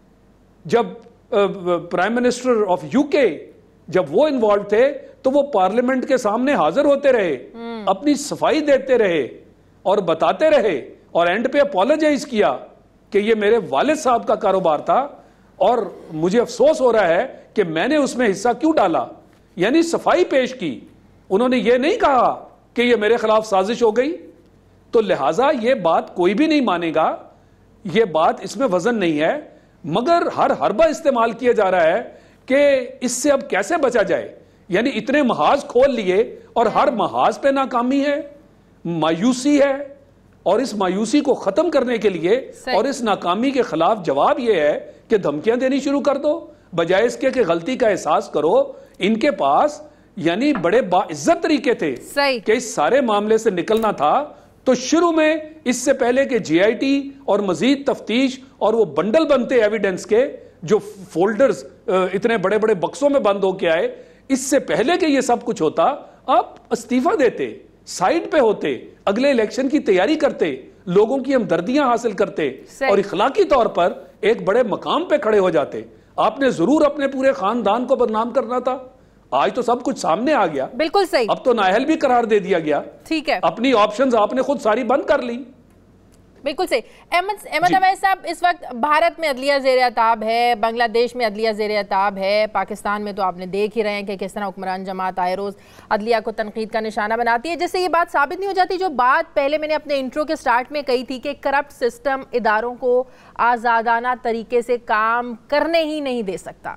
جب پرائم منسٹر آف یو کے جب وہ انوالو تھے تو وہ پارلیمنٹ کے سامنے حاضر ہوتے رہے، اپنی صفائی دیتے رہے اور بتاتے رہے، اور اینڈ پہ اپولوجائز کیا کہ یہ میرے والد صاحب کا کاروبار تھا اور مجھے افسوس ہو رہا ہے کہ میں نے اس میں حصہ کیوں ڈالا. یعنی صفائی پیش کی. انہوں نے یہ نہیں کہا کہ یہ میرے خلاف سازش ہو گئی. تو لہٰذا یہ بات کوئی بھی نہیں مانے گا. یہ بات اس میں وزن نہیں ہے، مگر ہر حربہ استعمال کیا جا رہا ہے کہ اس سے اب کیسے بچا جائے. یعنی اتنے محاذ کھول لیے اور ہر محاذ پہ ناکامی ہے، مایوسی ہے، اور اس مایوسی کو ختم کرنے کے لیے اور اس ناکامی کے خلاف جواب یہ ہے کہ دھمکیاں دینی شروع کر دو، بجائے اس کے کہ غلطی کا احساس کرو. ان کے پاس یعنی بڑے باعزت طریقے تھے کہ اس سارے معاملے سے نکلنا تھا. تو شروع میں اس سے پہلے کہ جی آئی ٹی اور مزید تفتیش اور وہ بنڈل بنتے ایویڈنس کے جو فولڈرز اتنے بڑے بڑے بکسوں میں بند ہو کے آئے، اس سے پہلے کہ یہ سب کچھ ہوتا آپ استعفیٰ دیتے، سائٹ پہ ہوتے، اگلے الیکشن کی تیاری کرتے، لوگوں کی ہمدردیاں حاصل کرتے اور اخلاقی طور پر ایک بڑے مقام پہ کھڑے ہو جاتے. آپ نے ضرور اپنے پورے خاندان کو بدنام کرنا تھا. آج تو سب کچھ سامنے آ گیا، بالکل صحیح. اب تو نااہل بھی قرار دے دیا گیا. ٹھیک ہے، اپنی آپشنز آپ نے خود ساری بند کر لی. بالکل صحیح. احمد احمد اویس صاحب، اس وقت بھارت میں عدلیہ زیر عتاب ہے، بنگلہ دیش میں عدلیہ زیر عتاب ہے، پاکستان میں تو آپ نے دیکھ ہی رہے ہیں کہ کس طرح حکمران جماعت آئے روز عدلیہ کو تنقید کا نشانہ بناتی ہے، جس سے یہ بات ثابت نہیں ہو جاتی جو بات پہلے میں نے اپنے انٹرو کے سٹارٹ میں کہی تھی کہ کرپٹ سسٹم اداروں کو آزادانہ طریقے سے کام کرنے ہی نہیں دے سکتا.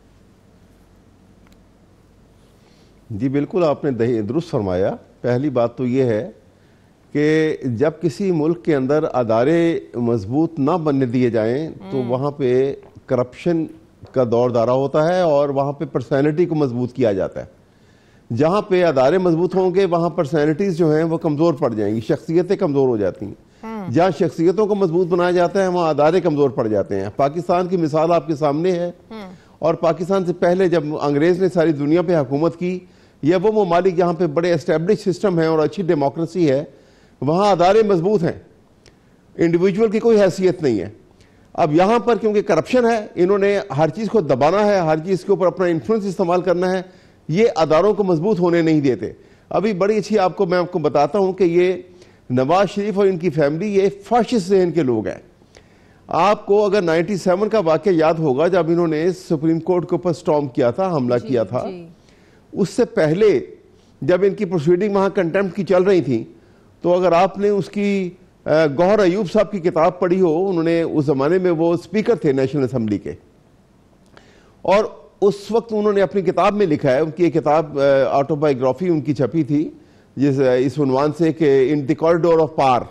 جی بالکل، آپ نے درست فرمایا. پہلی بات تو یہ ہے کہ جب کسی ملک کے اندر ادارے مضبوط نہ بننے دیے جائیں تو وہاں پہ کرپشن کا دور دارہ ہوتا ہے اور وہاں پہ پرسنالٹی کو مضبوط کیا جاتا ہے. جہاں پہ ادارے مضبوط ہوں گے وہاں پرسنالٹیز جو ہیں وہ کمزور پڑ جائیں گی، شخصیتیں کمزور ہو جاتی ہیں. جہاں شخصیتوں کو مضبوط بنایا جاتا ہے وہاں ادارے کمزور پڑ جاتے ہیں. پاکستان کی مثال آپ کے سامنے ہے، اور پاکستان سے پہلے جب انگریز نے ساری دنیا پہ حکومت کی، یا وہ ممالک جہاں پہ بڑے اسٹیبلش سسٹم ہیں اور اچھی ڈیموکریسی ہے، وہاں ادارے مضبوط ہیں، انڈیویجول کی کوئی حیثیت نہیں ہے. اب یہاں پر کیونکہ کرپشن ہے، انہوں نے ہر چیز کو دبانا ہے، ہر چیز کے اوپر اپنا انفلوئنس استعمال کرنا ہے، یہ اداروں کو مضبوط ہونے نہیں دیتے. ابھی بڑی اچھی آپ کو میں آپ کو بتاتا ہوں کہ یہ نواز شریف اور ان کی فیملی یہ فاشسٹ ذہن کے لوگ ہیں. آپ کو اگر نائنٹی سیون کا واقعہ یاد ہوگا جب انہوں نے سپریم کورٹ کے اوپر سٹارم کیا تھا، حملہ جی کیا تھا، جی. اس سے پہلے جب ان کی پروسیڈنگ وہاں کنٹمپٹ کی چل رہی تھی، تو اگر آپ نے اس کی گوہر ایوب صاحب کی کتاب پڑھی ہو، انہوں نے اس زمانے میں وہ اسپیکر تھے نیشنل اسمبلی کے، اور اس وقت انہوں نے اپنی کتاب میں لکھا ہے، ان کی ایک کتاب آٹو بایوگرافی ان کی چھپی تھی جس اس عنوان سے کہ in the corridor of power.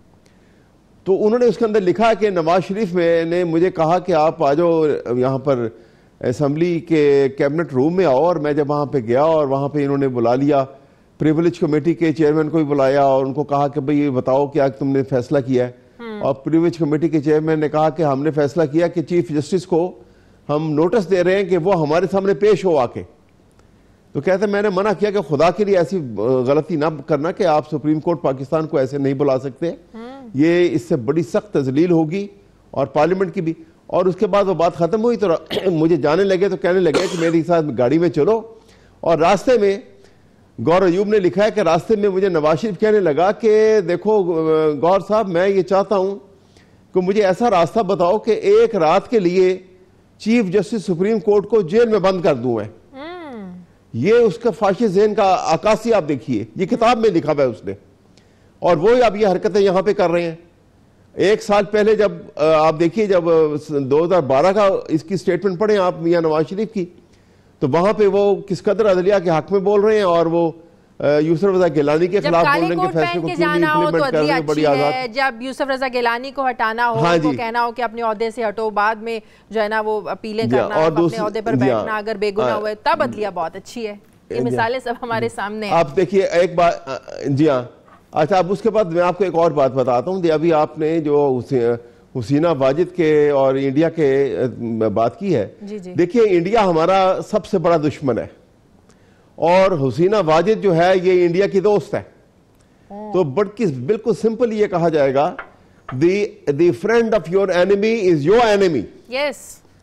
تو انہوں نے اس کے اندر لکھا کہ نواز شریف میں نے مجھے کہا کہ آپ آ جاؤ یہاں پر اسمبلی کے کیبنٹ روم میں آؤ، اور میں جب وہاں پہ گیا اور وہاں پہ انہوں نے بلا لیا، پریولیج کمیٹی کے چیئرمین کو بھی بلایا اور ان کو کہا کہ بھئی یہ بتاؤ کیا تم نے فیصلہ کیا ہے. اور پریولیج کمیٹی کے چیئرمین نے کہا کہ ہم نے فیصلہ کیا کہ چیف جسٹس کو ہم نوٹس دے رہے ہیں کہ وہ ہمارے سامنے پیش ہو آ کے. تو کہتے ہیں میں نے منع کیا کہ خدا کے لیے ایسی غلطی نہ کرنا کہ آپ سپریم کورٹ پاکستان کو ایسے نہیں بلا سکتے، یہ اس سے بڑی سخت تذلیل ہوگی اور پارلیمنٹ کی بھی. اور اس کے بعد وہ بات ختم ہوئی تو مجھے جانے لگے تو کہنے لگے کہ میری ساتھ گاڑی میں چلو. اور راستے میں گور ایوب نے لکھا ہے کہ راستے میں مجھے نواز شریف کہنے لگا کہ دیکھو گور صاحب، میں یہ چاہتا ہوں کہ مجھے ایسا راستہ بتاؤ کہ ایک رات کے لیے چیف جسٹس سپریم کورٹ کو جیل میں بند کر دوں میں. یہ اس کا فاشسٹ ذہن کا عکاسی آپ دیکھیے، یہ کتاب میں لکھا ہوا ہے اس نے، اور وہ اب یہ حرکتیں یہاں پہ کر رہے ہیں. ایک سال پہلے جب آپ دیکھیے جب دو ہزار بارہ کا اس کی سٹیٹمنٹ پڑھیں آپ میاں نواز شریف کی، تو وہاں پہ وہ کس قدر عدلیہ کے حق میں بول رہے ہیں، اور وہ یوسف رضا گیلانی کے خلاف بول رہے ہیں کہ فیصلے کو کیوں نہیں امپلیمنٹ کر رہے، بڑی آزاد. جب یوسف رضا گیلانی کو ہٹانا ہو، وہ کہنا ہو کہ اپنے عہدے سے ہٹو، بعد میں جو ہے نا وہ اپیلیں کرنا، اپنے عہدے پر بیٹھنا اگر بے گناہ ہوئے، تب عدلیہ بہت اچھی ہے. یہ مثالیں سب ہمارے سامنے ہیں. آپ دیکھیے ایک بات، جی ہاں. اچھا اب اس کے بعد میں آپ کو ایک اور بات بتاتا ہوں. ابھی آپ نے جو حسینہ واجد کے اور انڈیا کے بات کی ہے، دیکھیے انڈیا ہمارا سب سے بڑا دشمن ہے، اور حسینہ واجد جو ہے یہ انڈیا کی دوست ہے. تو بالکل سمپل یہ کہا جائے گا the the friend of your enemy is your enemy. Yes.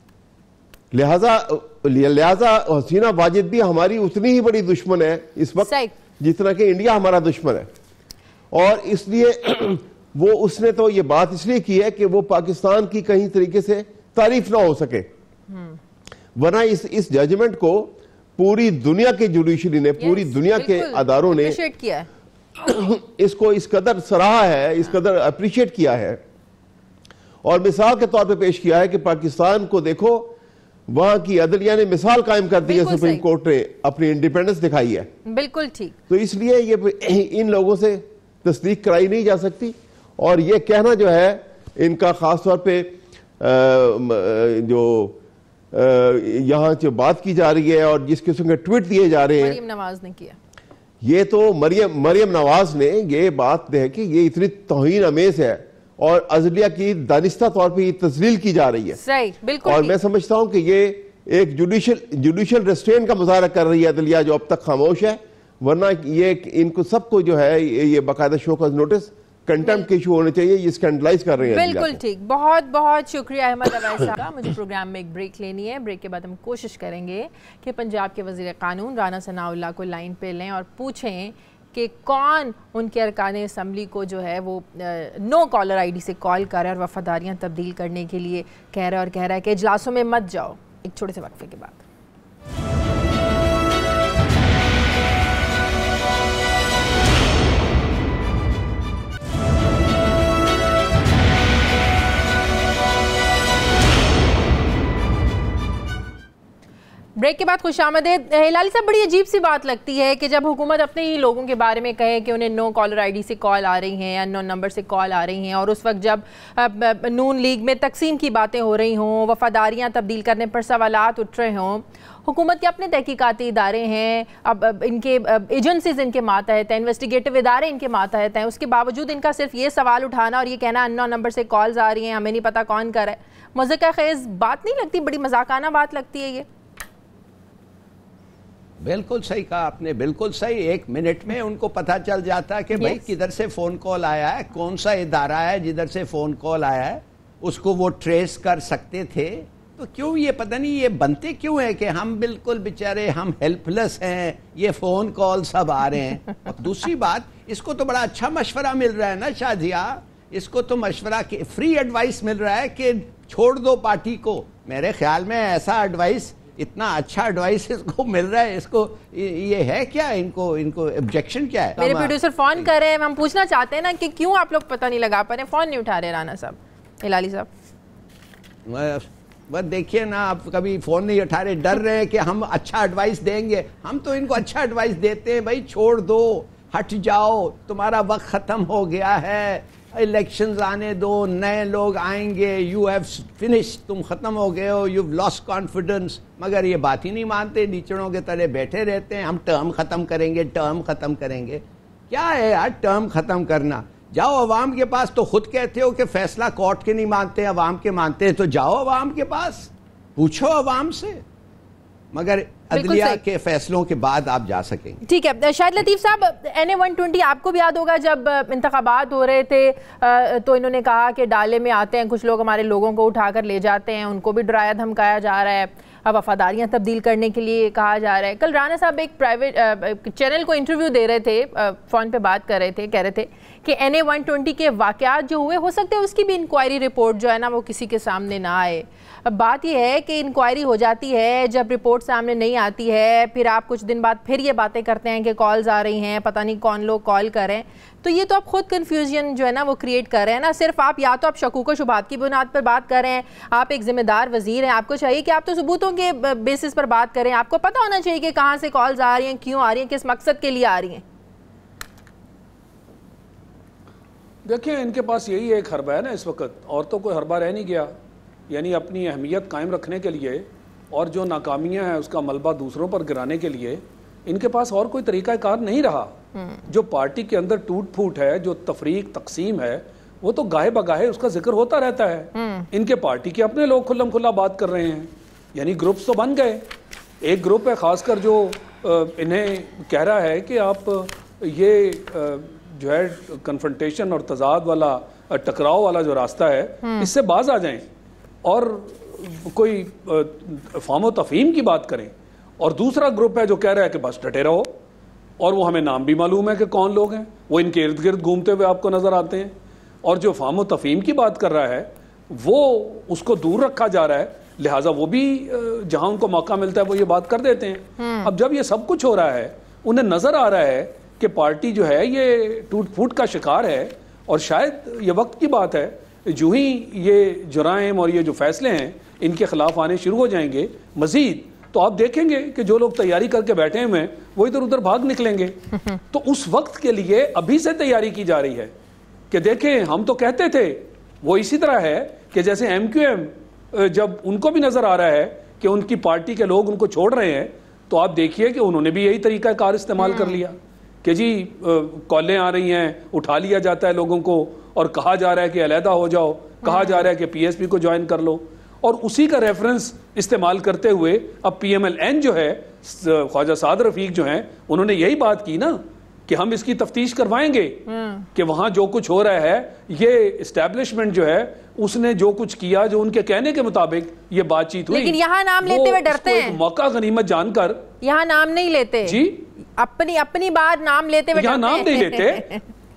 لہذا لہذا حسینہ واجد بھی ہماری اتنی ہی بڑی دشمن ہے اس وقت جتنا کہ انڈیا ہمارا دشمن ہے. اور اس لیے وہ اس نے تو یہ بات اس لیے کی ہے کہ وہ پاکستان کی کہیں طریقے سے تعریف نہ ہو سکے، ورنہ اس اس ججمنٹ کو پوری دنیا کے جوڈیشری نے، پوری دنیا کے اداروں نے اس کو اس قدر سراہا ہے، اس قدر اپریشیٹ کیا ہے. اور مثال کے طور پہ پیش کیا ہے کہ پاکستان کو دیکھو وہاں کی عدلیہ نے مثال قائم کر دی ہے, سپریم کورٹ نے اپنی انڈیپینڈنس دکھائی ہے. بالکل ٹھیک. تو اس لیے یہ ان لوگوں سے تصدیق کرائی نہیں جا سکتی, اور یہ کہنا جو ہے ان کا خاص طور پہ جو یہاں جو بات کی جا رہی ہے اور جس قسم کے ٹویٹ دیے جا رہے ہیں, مریم نواز نے کیا, یہ تو مریم مریم نواز نے یہ بات ہے کہ یہ اتنی توہین امیز ہے اور عدلیہ کی دانستہ طور پہ یہ تذلیل کی جا رہی ہے. صحیح, بالکل. اور میں سمجھتا ہوں کہ یہ ایک جوڈیشل جوڈیشل ریسٹرین کا مظاہرہ کر رہی ہے عدلیہ, جو اب تک خاموش ہے, ورنہ یہ ان کو سب کو جو ہے یہ باقاعدہ شو کاز نوٹس کنٹمپٹ کے ایشو ہونے چاہیے, یہ اسکینڈلائز کر رہے ہیں. بالکل ٹھیک, بہت بہت شکریہ احمد اویس صاحب. مجھے پروگرام میں ایک بریک لینی ہے. بریک کے بعد ہم کوشش کریں گے کہ پنجاب کے وزیر قانون رانا ثناء اللہ کو لائن پہ لیں اور پوچھیں کہ کون ان کے ارکان اسمبلی کو جو ہے وہ نو کالر آئی ڈی سے کال کر رہا ہے اور وفاداریاں تبدیل کرنے کے لیے کہہ رہا ہے, اور کہہ رہا ہے کہ اجلاسوں میں مت جاؤ. ایک چھوٹے سے وقفے کے بعد. بریک کے بعد خوش آمدید. ہلالی صاحب, بڑی عجیب سی بات لگتی ہے کہ جب حکومت اپنے ہی لوگوں کے بارے میں کہے کہ انہیں نو کالر آئی ڈی سے کال آ رہی ہیں, ان نو نمبر سے کال آ رہی ہیں, اور اس وقت جب نون لیگ میں تقسیم کی باتیں ہو رہی ہوں, وفاداریاں تبدیل کرنے پر سوالات اٹھ رہے ہوں, حکومت کے اپنے تحقیقاتی ادارے ہیں, اب ان کے ایجنسیز ان کے ماتحت ہیں, انویسٹیگیٹو ادارے ان کے ماتحت ہیں, اس کے باوجود ان کا صرف یہ سوال اٹھانا اور یہ کہنا ان نو نمبر سے کالز آ رہی ہیں, ہمیں نہیں پتا کون کر ہے, مذاق خیز بات نہیں لگتی؟ بڑی مذاقانہ بات لگتی ہے یہ. بالکل صحیح کہا آپ نے, بالکل صحیح. ایک منٹ میں ان کو پتہ چل جاتا ہے کہ بھائی کدھر سے فون کال آیا ہے, کون سا ادارہ ہے جدھر سے فون کال آیا ہے, اس کو وہ ٹریس کر سکتے تھے. تو کیوں یہ پتہ نہیں یہ بنتے کیوں ہیں کہ ہم بالکل بیچارے ہم ہیلپ لیس ہیں, یہ فون کال سب آ رہے ہیں. اور دوسری بات, اس کو تو بڑا اچھا مشورہ مل رہا ہے نا شادیہ, اس کو تو مشورہ فری ایڈوائس مل رہا ہے کہ چھوڑ دو پارٹی کو. میرے خیال میں ایسا ایڈوائس, اتنا اچھا ایڈوائس اس کو مل رہا ہے, اس کو یہ ہے کیا, ان کو ان کو objection کیا ہے؟ میرے پروڈیوسر فون کر رہے ہیں, ہم پوچھنا چاہتے ہیں نا کہ کیوں آپ لوگ پتہ نہیں لگا پا رہے ہیں, فون نہیں اٹھا رہے رانا صاحب, ہلالی صاحب. بس دیکھیے نا, آپ کبھی فون نہیں اٹھا رہے, ڈر رہے ہیں کہ ہم اچھا ایڈوائس دیں گے. ہم تو ان کو اچھا ایڈوائس دیتے ہیں, بھائی چھوڑ دو, ہٹ جاؤ, تمہارا وقت ختم ہو گیا ہے, الیکشنز آنے دو, نئے لوگ آئیں گے, یو ہیو فنش, تم ختم ہو گئے ہو, یو لاسٹ کانفیڈنس. مگر یہ بات ہی نہیں مانتے, نیچڑوں کے تلے بیٹھے رہتے ہیں, ہم ٹرم ختم کریں گے, ٹرم ختم کریں گے. کیا ہے یار ٹرم ختم کرنا؟ جاؤ عوام کے پاس, تو خود کہتے ہو کہ فیصلہ کورٹ کے نہیں مانتے, عوام کے مانتے ہیں, تو جاؤ عوام کے پاس, پوچھو عوام سے. مگر عدلیہ کے فیصلوں کے بعد آپ جا سکیں گے. ٹھیک ہے. شاہد لطیف صاحب, این اے ون ٹوینٹی آپ کو بھی یاد ہوگا جب انتخابات ہو رہے تھے تو انہوں نے کہا کہ ڈالے میں آتے ہیں کچھ لوگ, ہمارے لوگوں کو اٹھا کر لے جاتے ہیں, ان کو بھی ڈرایا دھمکایا جا رہا ہے, اب وفاداریاں تبدیل کرنے کے لیے کہا جا رہا ہے. کل رانا صاحب ایک پرائیویٹ چینل کو انٹرویو دے رہے تھے, فون پہ بات کر رہے تھے, کہہ رہے تھے کہ این اے ون ٹوینٹی کے واقعات جو ہوئے, ہو سکتے ہیں اس کی بھی انکوائری رپورٹ جو ہے نا وہ کسی کے سامنے نہ آئے. بات یہ ہے کہ انکوائری ہو جاتی ہے, جب رپورٹ سامنے نہیں آتی ہے, پھر آپ کچھ دن بعد پھر یہ باتیں کرتے ہیں کہ کالز آ رہی ہیں, پتہ نہیں کون لوگ کال کر رہے ہیں. تو یہ تو آپ خود کنفیوژن جو ہے نا وہ کریٹ کر رہے ہیں نا. صرف آپ یا تو آپ شکوک و شبہات کی بنیاد پر بات کر رہے ہیں, آپ ایک ذمہ دار وزیر ہیں, آپ کو چاہیے کہ آپ تو ثبوتوں کے بیسس پر بات کریں, آپ کو پتہ ہونا چاہیے کہ کہاں سے کالز آ رہی ہیں, کیوں آ رہی ہیں, کس مقصد کے لیے آ رہی ہیں. دیکھیں ان کے پاس یہی ایک حربہ ہے نا اس وقت, اور تو کوئی حربہ رہ نہیں گیا. یعنی اپنی اہمیت قائم رکھنے کے لیے اور جو ناکامیاں ہیں اس کا ملبہ دوسروں پر گرانے کے لیے ان کے پاس اور کوئی طریقہ کار نہیں رہا. جو پارٹی کے اندر ٹوٹ پھوٹ ہے, جو تفریق تقسیم ہے, وہ تو گاہے بگاہے اس کا ذکر ہوتا رہتا ہے. ان کے پارٹی کے اپنے لوگ کھلم کھلا بات کر رہے ہیں, یعنی گروپس تو بن گئے. ایک گروپ ہے خاص کر جو انہیں کہہ رہا ہے کہ آپ یہ جو ہے کنفرنٹیشن اور تضاد والا, ٹکراؤ والا جو راستہ ہے اس سے باز آ جائیں اور کوئی فہم و تفہیم کی بات کریں. اور دوسرا گروپ ہے جو کہہ رہا ہے کہ بس ڈٹے رہو, اور وہ ہمیں نام بھی معلوم ہے کہ کون لوگ ہیں, وہ ان کے ارد گرد گھومتے ہوئے آپ کو نظر آتے ہیں. اور جو فہم و تفہیم کی بات کر رہا ہے وہ اس کو دور رکھا جا رہا ہے, لہٰذا وہ بھی جہاں ان کو موقع ملتا ہے وہ یہ بات کر دیتے ہیں. اب جب یہ سب کچھ ہو رہا ہے, انہیں نظر آ رہا ہے کہ پارٹی جو ہے یہ ٹوٹ پھوٹ کا شکار ہے, اور شاید یہ وقت کی بات ہے جو ہی یہ جرائم اور یہ جو فیصلے ہیں ان کے خلاف آنے شروع ہو جائیں گے مزید، تو آپ دیکھیں گے کہ جو لوگ تیاری کر کے بیٹھے ہوئے ہیں وہ ادھر ادھر بھاگ نکلیں گے. تو اس وقت کے لیے ابھی سے تیاری کی جا رہی ہے کہ دیکھیں ہم تو کہتے تھے، وہ اسی طرح ہے کہ جیسے ایم کیو ایم جب ان کو بھی نظر آ رہا ہے کہ ان کی پارٹی کے لوگ ان کو چھوڑ رہے ہیں، تو آپ دیکھیے کہ انہوں نے بھی یہی طریقہ کار استعمال کر لیا کہ جی کالیں آ رہی ہیں، اٹھا لیا جاتا ہے لوگوں کو اور کہا جا رہا ہے کہ علیحدہ ہو جاؤ، کہا جا رہا ہے کہ پی ایس پی کو جوائن کر لو، اور اسی کا ریفرنس استعمال کرتے ہوئے اب پی ایم ایل این جو ہے خواجہ سعد رفیق جو ہیں انہوں نے یہی بات کی نا کہ ہم اس کی تفتیش کروائیں گے کہ وہاں جو کچھ ہو رہا ہے یہ اسٹیبلشمنٹ جو ہے اس نے جو کچھ کیا جو ان کے کہنے کے مطابق یہ بات چیت ہوئی، لیکن یہاں نام لیتے ہوئے ڈرتے ہیں، موقع غنیمت جان کر یہاں نام نہیں لیتے جی، اپنی اپنی بات نام لیتے ہوئے یہاں نام نہیں لیتے.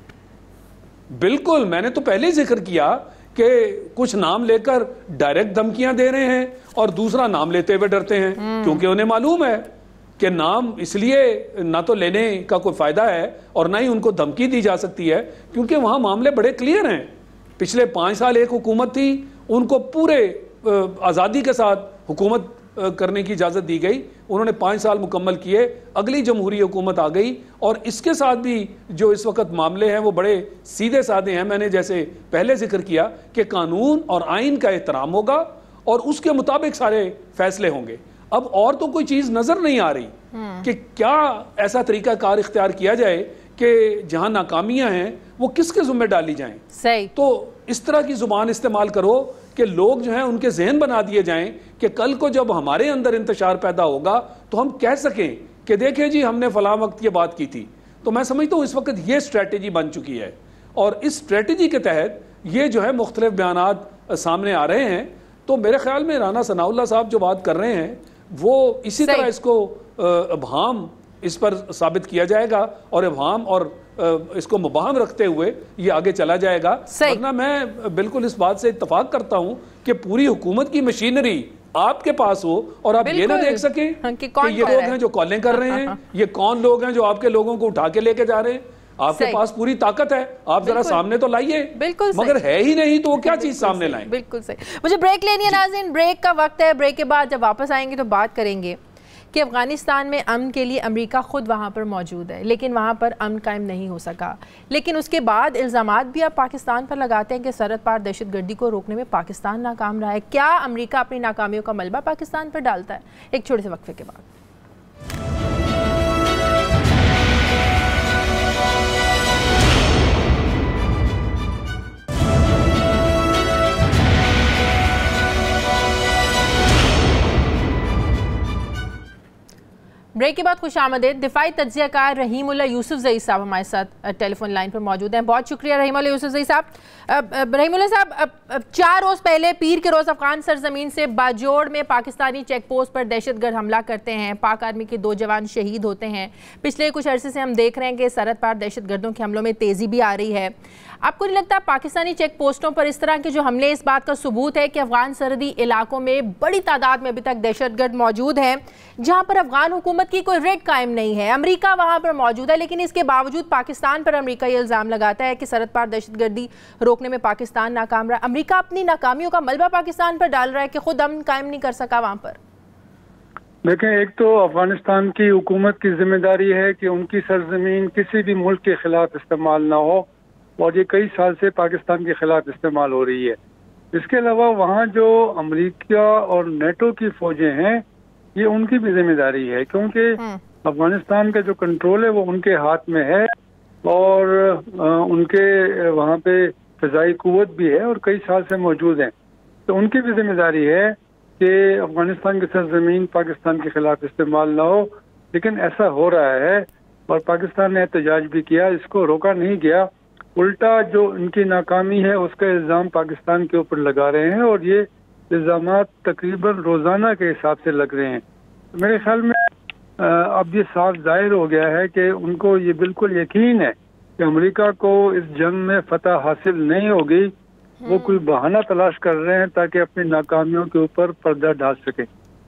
بالکل، میں نے تو پہلے ذکر کیا کہ کچھ نام لے کر ڈائریکٹ دھمکیاں دے رہے ہیں اور دوسرا نام لیتے ہوئے ڈرتے ہیں، کیونکہ انہیں معلوم ہے کہ نام اس لیے نہ تو لینے کا کوئی فائدہ ہے اور نہ ہی ان کو دھمکی دی جا سکتی ہے، کیونکہ وہاں معاملے بڑے کلیئر ہیں. پچھلے پانچ سال ایک حکومت تھی، ان کو پورے آزادی کے ساتھ حکومت کرنے کی اجازت دی گئی، انہوں نے پانچ سال مکمل کیے، اگلی جمہوری حکومت آ گئی، اور اس کے ساتھ بھی جو اس وقت معاملے ہیں وہ بڑے سیدھے سادھے ہیں. میں نے جیسے پہلے ذکر کیا کہ قانون اور آئین کا احترام ہوگا اور اس کے مطابق سارے فیصلے ہوں گے. اب اور تو کوئی چیز نظر نہیں آ رہی کہ کیا ایسا طریقہ کار اختیار کیا جائے کہ جہاں ناکامیاں ہیں وہ کس کے ذمہ ڈالی جائیں. صحیح. تو اس طرح کی زبان استعمال کرو کہ لوگ جو ہیں ان کے ذہن بنا دیے جائیں کہ کل کو جب ہمارے اندر انتشار پیدا ہوگا تو ہم کہہ سکیں کہ دیکھیں جی ہم نے فلاں وقت یہ بات کی تھی. تو میں سمجھتا ہوں اس وقت یہ اسٹریٹجی بن چکی ہے، اور اس اسٹریٹجی کے تحت یہ جو ہے مختلف بیانات سامنے آ رہے ہیں. تو میرے خیال میں رانا ثناء اللہ صاحب جو بات کر رہے ہیں وہ اسی طرح اس کو ابہام اس پر ثابت کیا جائے گا اور ابہام اور اس کو مبہم رکھتے ہوئے یہ آگے چلا جائے گا. ورنہ میں بالکل اس بات سے اتفاق کرتا ہوں کہ پوری حکومت کی مشینری آپ کے پاس ہو اور آپ یہ نہ دیکھ سکیں کہ یہ لوگ ہیں جو کالیں کر رہے ہیں، یہ کون لوگ ہیں جو آپ کے لوگوں کو اٹھا کے لے کے جا رہے ہیں. آپ کے پاس پوری طاقت ہے، آپ ذرا سامنے تو لائیے، مگر ہے ہی نہیں تو وہ کیا چیز سامنے لائیں. بالکل صحیح. مجھے بریک لینی ہے ناظرین، بریک کا وقت ہے. بریک کے بعد جب واپس آئیں گے تو بات کریں گے کہ افغانستان میں امن کے لیے امریکہ خود وہاں پر موجود ہے لیکن وہاں پر امن قائم نہیں ہو سکا. لیکن اس کے بعد الزامات بھی اب پاکستان پر لگاتے ہیں کہ سرحد پار دہشت گردی کو روکنے میں پاکستان ناکام رہا ہے. کیا امریکہ اپنی ناکامیوں کا ملبہ پاکستان پر ڈالتا ہے؟ ایک چھوٹے سے وقفے کے بعد. بریک کے بعد خوش آمدید. دفاعی تجزیہ کار رحیم اللہ یوسف زئی صاحب ہمارے ساتھ ٹیلی فون لائن پر موجود ہیں. بہت شکریہ رحیم اللہ یوسف زئی صاحب. رحیم اللہ صاحب، چار روز پہلے پیر کے روز افغان سرزمین سے باجوڑ میں پاکستانی چیک پوسٹ پر دہشت گرد حملہ کرتے ہیں، پاک آرمی کے دو جوان شہید ہوتے ہیں. پچھلے کچھ عرصے سے ہم دیکھ رہے ہیں کہ سرحد پار دہشت گردوں کے حملوں میں تیزی بھی آ رہی ہے. آپ کو نہیں لگتا پاکستانی چیک پوسٹوں پر اس طرح کے جو حملے اس بات کا ثبوت ہے کہ افغان سرحدی علاقوں میں بڑی تعداد میں ابھی تک دہشت گرد موجود ہیں جہاں پر افغان حکومت کی کوئی ریڈ قائم نہیں ہے؟ امریکہ وہاں پر موجود ہے لیکن اس کے باوجود پاکستان پر امریکہ یہ الزام لگاتا ہے کہ سرحد پار دہشت گردی روکنے میں پاکستان ناکام رہا. امریکہ اپنی ناکامیوں کا ملبہ پاکستان پر ڈال رہا ہے کہ خود امن قائم نہیں کر سکا وہاں پر. دیکھیں، ایک تو افغانستان کی حکومت کی ذمہ داری ہے کہ ان کی سرزمین کسی بھی ملک کے خلاف استعمال نہ ہو، اور یہ کئی سال سے پاکستان کے خلاف استعمال ہو رہی ہے. اس کے علاوہ وہاں جو امریکہ اور نیٹو کی فوجیں ہیں یہ ان کی بھی ذمہ داری ہے، کیونکہ افغانستان کا جو کنٹرول ہے وہ ان کے ہاتھ میں ہے اور ان کے وہاں پہ فضائی قوت بھی ہے اور کئی سال سے موجود ہیں. تو ان کی بھی ذمہ داری ہے کہ افغانستان کی سرزمین پاکستان کے خلاف استعمال نہ ہو، لیکن ایسا ہو رہا ہے اور پاکستان نے احتجاج بھی کیا، اس کو روکا نہیں گیا. الٹا جو ان کی ناکامی ہے اس کا الزام پاکستان کے اوپر لگا رہے ہیں اور یہ الزامات تقریباً روزانہ کے حساب سے لگ رہے ہیں. میرے خیال میں اب یہ صاف ظاہر ہو گیا ہے کہ ان کو یہ بالکل یقین ہے کہ امریکہ کو اس جنگ میں فتح حاصل نہیں ہوگی. وہ کوئی بہانہ تلاش کر رہے ہیں تاکہ اپنی ناکامیوں کے اوپر پردہ ڈال سکیں.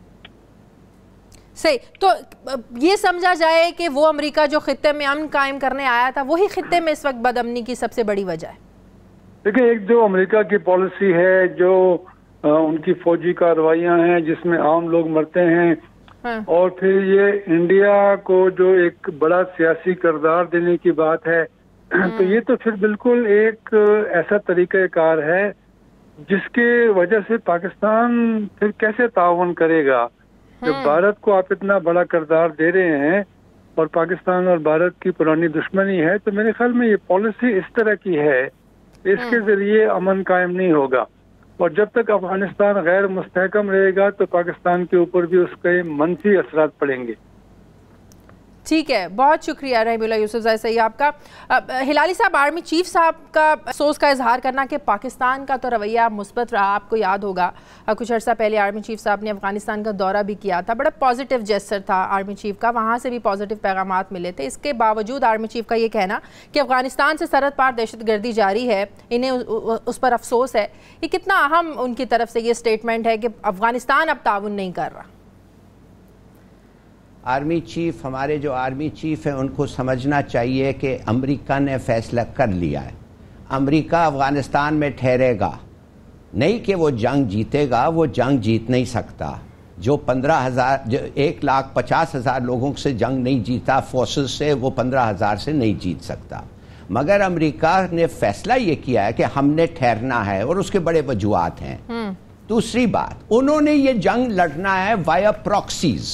صحیح. تو یہ سمجھا جائے کہ وہ امریکہ جو خطے میں امن قائم کرنے آیا تھا وہی خطے میں اس وقت بد امنی کی سب سے بڑی وجہ ہے. دیکھیں ایک جو امریکہ کی پالیسی ہے, جو ان کی فوجی کارروائیاں ہیں جس میں عام لوگ مرتے ہیں, اور پھر یہ انڈیا کو جو ایک بڑا سیاسی کردار دینے کی بات ہے, تو یہ تو پھر بالکل ایک ایسا طریقہ کار ہے جس کے وجہ سے پاکستان پھر کیسے تعاون کرے گا. جب بھارت کو آپ اتنا بڑا کردار دے رہے ہیں اور پاکستان اور بھارت کی پرانی دشمنی ہے, تو میرے خیال میں یہ پالیسی اس طرح کی ہے, اس کے ذریعے امن قائم نہیں ہوگا. اور جب تک افغانستان غیر مستحکم رہے گا تو پاکستان کے اوپر بھی اس کے منفی اثرات پڑیں گے. ٹھیک ہے, بہت شکریہ رحیم اللہ یوسف زئی صحیح آپ کا. ہلالی صاحب, آرمی چیف صاحب کا افسوس کا اظہار کرنا کہ پاکستان کا تو رویہ مثبت رہا. آپ کو یاد ہوگا کچھ عرصہ پہلے آرمی چیف صاحب نے افغانستان کا دورہ بھی کیا تھا, بڑا پازیٹیو جیسچر تھا آرمی چیف کا, وہاں سے بھی پازیٹیو پیغامات ملے تھے. اس کے باوجود آرمی چیف کا یہ کہنا کہ افغانستان سے سرحد پار دہشت گردی جاری ہے, انہیں اس پر افسوس ہے, یہ کتنا اہم ان کی طرف سے یہ سٹیٹمنٹ ہے کہ افغانستان اب تعاون نہیں کر رہا؟ آرمی چیف, ہمارے جو آرمی چیف ہیں ان کو سمجھنا چاہیے کہ امریکہ نے فیصلہ کر لیا ہے. امریکہ افغانستان میں ٹھہرے گا نہیں کہ وہ جنگ جیتے گا, وہ جنگ جیت نہیں سکتا. جو پندرہ ہزار جو ایک لاکھ پچاس ہزار لوگوں سے جنگ نہیں جیتا فورسز سے, وہ پندرہ ہزار سے نہیں جیت سکتا. مگر امریکہ نے فیصلہ یہ کیا ہے کہ ہم نے ٹھہرنا ہے, اور اس کے بڑے وجوہات ہیں. دوسری بات, انہوں نے یہ جنگ لڑنا ہے وائر پراکسیز.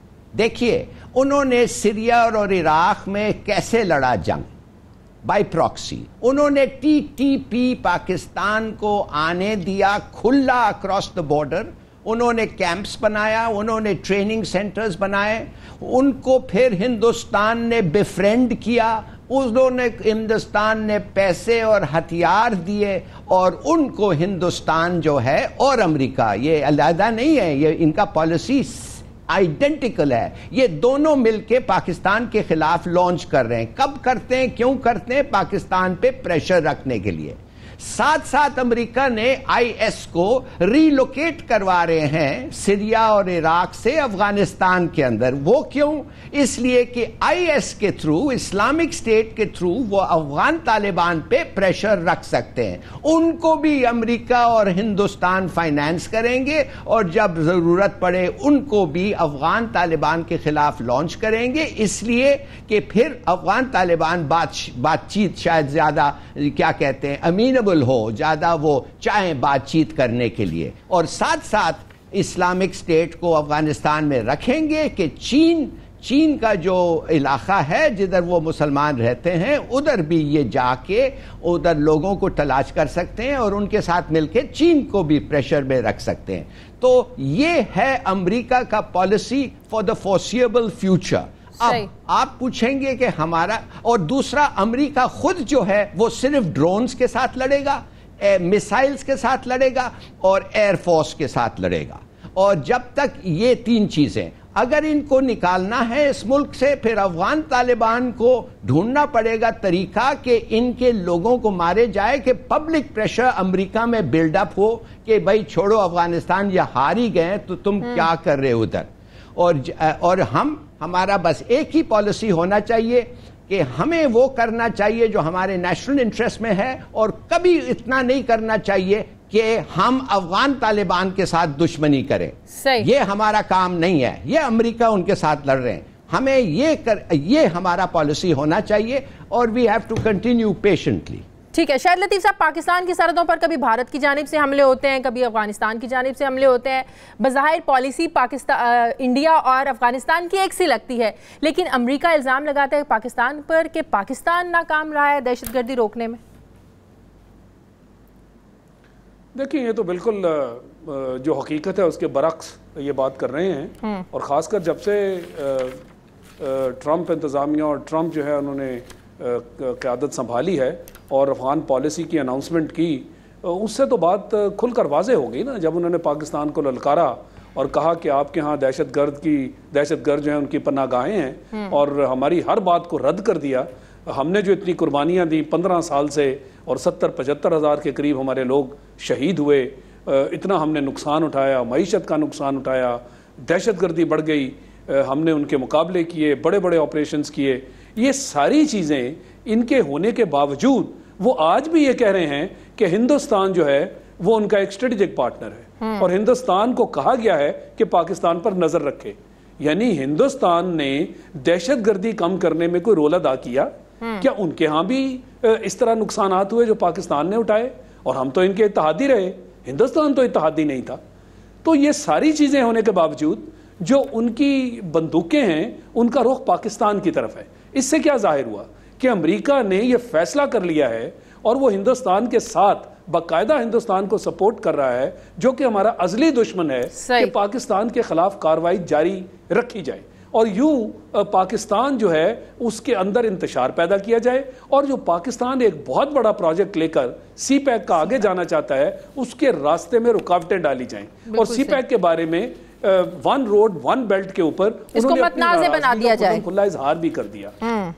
دیکھیے انہوں نے سیریا اور عراق میں کیسے لڑا جنگ, بائی پراکسی. انہوں نے ٹی ٹی پی پاکستان کو آنے دیا کھلا اکراس دا بارڈر, انہوں نے کیمپس بنایا, انہوں نے ٹریننگ سینٹرز بنائے, ان کو پھر ہندوستان نے بفرینڈ کیا, انہوں نے ہندوستان نے پیسے اور ہتھیار دیے, اور ان کو ہندوستان جو ہے اور امریکہ یہ علیحدہ نہیں ہے, یہ ان کا پالیسی آئیڈینٹیکل ہے. یہ دونوں مل کے پاکستان کے خلاف لانچ کر رہے ہیں. کب کرتے ہیں, کیوں کرتے ہیں؟ پاکستان پہ پریشر رکھنے کے لیے. ساتھ ساتھ امریکہ نے آئی ایس کو ری لوکیٹ کروا رہے ہیں سیریا اور عراق سے افغانستان کے اندر. وہ کیوں؟ اس لیے کہ آئی ایس کے تھرو, اسلامک اسٹیٹ کے تھرو وہ افغان طالبان پہ پریشر رکھ سکتے ہیں. ان کو بھی امریکہ اور ہندوستان فائنانس کریں گے, اور جب ضرورت پڑے ان کو بھی افغان طالبان کے خلاف لانچ کریں گے, اس لیے کہ پھر افغان طالبان بات بات چیت شاید زیادہ کیا کہتے ہیں امینبل ہو, زیادہ وہ چاہیں بات چیت کرنے کے لیے. اور ساتھ ساتھ اسلامک اسٹیٹ کو افغانستان میں رکھیں گے کہ چین چین کا جو علاقہ ہے جدھر وہ مسلمان رہتے ہیں, ادھر بھی یہ جا کے ادھر لوگوں کو تلاش کر سکتے ہیں, اور ان کے ساتھ مل کے چین کو بھی پریشر میں رکھ سکتے ہیں. تو یہ ہے امریکہ کا policy for the foreseeable future. اب آپ پوچھیں گے کہ ہمارا, اور دوسرا امریکہ خود جو ہے وہ صرف ڈرونز کے ساتھ لڑے گا, میسائلز کے ساتھ لڑے گا, اور ایئر فورس کے ساتھ لڑے گا. اور جب تک یہ تین چیزیں اگر ان کو نکالنا ہے اس ملک سے, پھر افغان طالبان کو ڈھونڈنا پڑے گا طریقہ کہ ان کے لوگوں کو مارے جائے, کہ پبلک پریشر امریکہ میں بلڈ اپ ہو کہ بھائی چھوڑو افغانستان, یہ ہار ہی گئے تو تم کیا کر رہے ہو ادھر. اور اور ہم ہمارا بس ایک ہی پالیسی ہونا چاہیے کہ ہمیں وہ کرنا چاہیے جو ہمارے نیشنل انٹرسٹ میں ہے, اور کبھی اتنا نہیں کرنا چاہیے کہ ہم افغان طالبان کے ساتھ دشمنی کریں. یہ ہمارا کام نہیں ہے, یہ امریکہ ان کے ساتھ لڑ رہے ہیں. ہمیں یہ کر یہ ہمارا پالیسی ہونا چاہیے, اور we have to continue patiently. ٹھیک ہے شاہد لطیف صاحب, پاکستان کی سرحدوں پر کبھی بھارت کی جانب سے حملے ہوتے ہیں, کبھی افغانستان کی جانب سے حملے ہوتے ہیں. بظاہر پالیسی پاکستان انڈیا اور افغانستان کی ایک سی لگتی ہے, لیکن امریکہ الزام لگاتا ہے پاکستان پر کہ پاکستان ناکام رہا ہے دہشت گردی روکنے میں. دیکھیں یہ تو بالکل جو حقیقت ہے اس کے برعکس یہ بات کر رہے ہیں, اور خاص کر جب سے ٹرمپ انتظامیہ اور ٹرمپ جو ہے انہوں نے قیادت سنبھالی ہے اور افغان پالیسی کی اناؤنسمنٹ کی, اس سے تو بات کھل کر واضح ہو گئی نا. جب انہوں نے پاکستان کو للکارا اور کہا کہ آپ کے ہاں دہشت گرد کی دہشت گرد جو ہیں ان کی پناہ گاہیں ہیں, اور ہماری ہر بات کو رد کر دیا. ہم نے جو اتنی قربانیاں دی پندرہ سال سے, اور ستر پچہتر ہزار کے قریب ہمارے لوگ شہید ہوئے, اتنا ہم نے نقصان اٹھایا, معیشت کا نقصان اٹھایا, دہشت گردی بڑھ گئی, ہم نے ان کے مقابلے کیے, بڑے بڑے آپریشنز کیے. یہ ساری چیزیں ان کے ہونے کے باوجود وہ آج بھی یہ کہہ رہے ہیں کہ ہندوستان جو ہے وہ ان کا ایک اسٹریٹجک پارٹنر ہے اور ہندوستان کو کہا گیا ہے کہ پاکستان پر نظر رکھے. یعنی ہندوستان نے دہشت گردی کم کرنے میں کوئی رول ادا کیا؟ کیا ان کے ہاں بھی اس طرح نقصانات ہوئے جو پاکستان نے اٹھائے؟ اور ہم تو ان کے اتحادی رہے, ہندوستان تو اتحادی نہیں تھا. تو یہ ساری چیزیں ہونے کے باوجود جو ان کی بندوقیں ہیں ان کا رخ پاکستان کی طرف ہے. اس سے کیا ظاہر ہوا کہ امریکہ نے یہ فیصلہ کر لیا ہے اور وہ ہندوستان کے ساتھ باقاعدہ ہندوستان کو سپورٹ کر رہا ہے, جو کہ ہمارا ازلی دشمن ہے, کہ پاکستان کے خلاف کارروائی جاری رکھی جائے اور یوں پاکستان جو ہے اس کے اندر انتشار پیدا کیا جائے, اور جو پاکستان ایک بہت بڑا پروجیکٹ لے کر سی پیک کا آگے جانا چاہتا ہے اس کے راستے میں رکاوٹیں ڈالی جائیں. اور سی پیک کے بارے میں ون روڈ ون بیلٹ کے اوپر انہوں نے اپنی ناراضگی کا کھلا اظہار بھی کر دیا.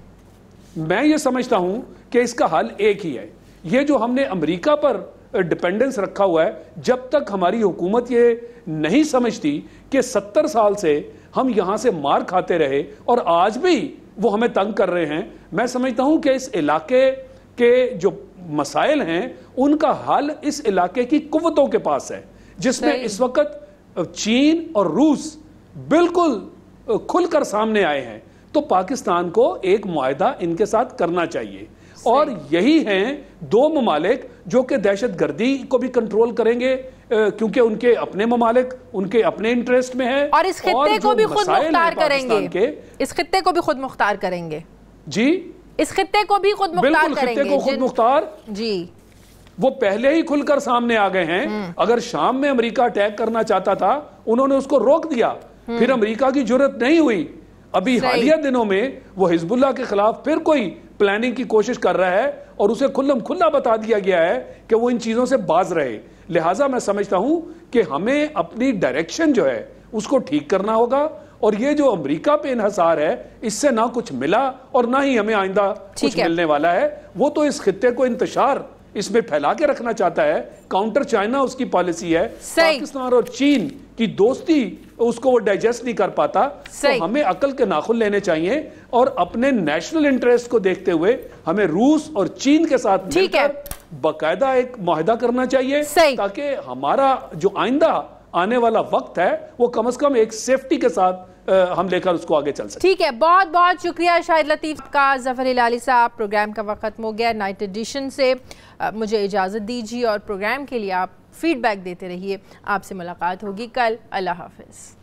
میں یہ سمجھتا ہوں کہ اس کا حل ایک ہی ہے. یہ جو ہم نے امریکہ پر ڈیپینڈنس رکھا ہوا ہے, جب تک ہماری حکومت یہ نہیں سمجھتی کہ ستر سال سے ہم یہاں سے مار کھاتے رہے اور آج بھی وہ ہمیں تنگ کر رہے ہیں, میں سمجھتا ہوں کہ اس علاقے کے جو مسائل ہیں ان کا حل اس علاقے کی قوتوں کے پاس ہے, جس میں اس وقت چین اور روس بالکل کھل کر سامنے آئے ہیں. تو پاکستان کو ایک معاہدہ ان کے ساتھ کرنا چاہیے, اور یہی ہیں دو ممالک جو کہ دہشت گردی کو بھی کنٹرول کریں گے, کیونکہ ان کے اپنے ممالک ان کے اپنے انٹرسٹ میں ہیں, اور اس خطے کو بھی خود مختار کریں گے. اس خطے کو بھی خود مختار کریں گے. جی, اس خطے کو بھی خود مختار کریں گے. خطے کو خود مختار, جی, وہ پہلے ہی کھل کر سامنے آ گئے ہیں. اگر شام میں امریکہ اٹیک کرنا چاہتا تھا انہوں نے اس کو روک دیا, پھر امریکہ کی جرأت نہیں ہوئی. ابھی حالیہ دنوں میں وہ حزب اللہ کے خلاف پھر کوئی پلاننگ کی کوشش کر رہا ہے اور اسے کھلم کھلا بتا دیا گیا ہے کہ وہ ان چیزوں سے باز رہے. لہٰذا میں سمجھتا ہوں کہ ہمیں اپنی ڈائریکشن جو ہے اس کو ٹھیک کرنا ہوگا, اور یہ جو امریکہ پہ انحصار ہے اس سے نہ کچھ ملا اور نہ ہی ہمیں آئندہ کچھ ملنے والا ہے. وہ تو اس خطے کو انتشار اس میں پھیلا کے رکھنا چاہتا ہے, کاؤنٹر چائنا اس کی پالیسی ہے. پاکستان اور چین کی دوستی اس کو وہ ڈائجسٹ نہیں کر پاتا. تو ہمیں عقل کے ناخن لینے چاہیے اور اپنے نیشنل انٹرسٹ کو دیکھتے ہوئے ہمیں روس اور چین کے ساتھ مل کر باقاعدہ ایک معاہدہ کرنا چاہیے, تاکہ ہمارا جو آئندہ آنے والا وقت ہے وہ کم از کم ایک سیفٹی کے ساتھ ہم لے کر اس کو آگے چل سکتے. ٹھیک ہے, بہت بہت شکریہ شاہد لطیف کا. ظفر ہلالی صاحب, پروگرام کا وقت ختم ہو گیا. نائٹ ایڈیشن سے مجھے اجازت دیجیے اور پروگرام کے لیے آپ فیڈ بیک دیتے رہیے. آپ سے ملاقات ہوگی کل. اللہ حافظ.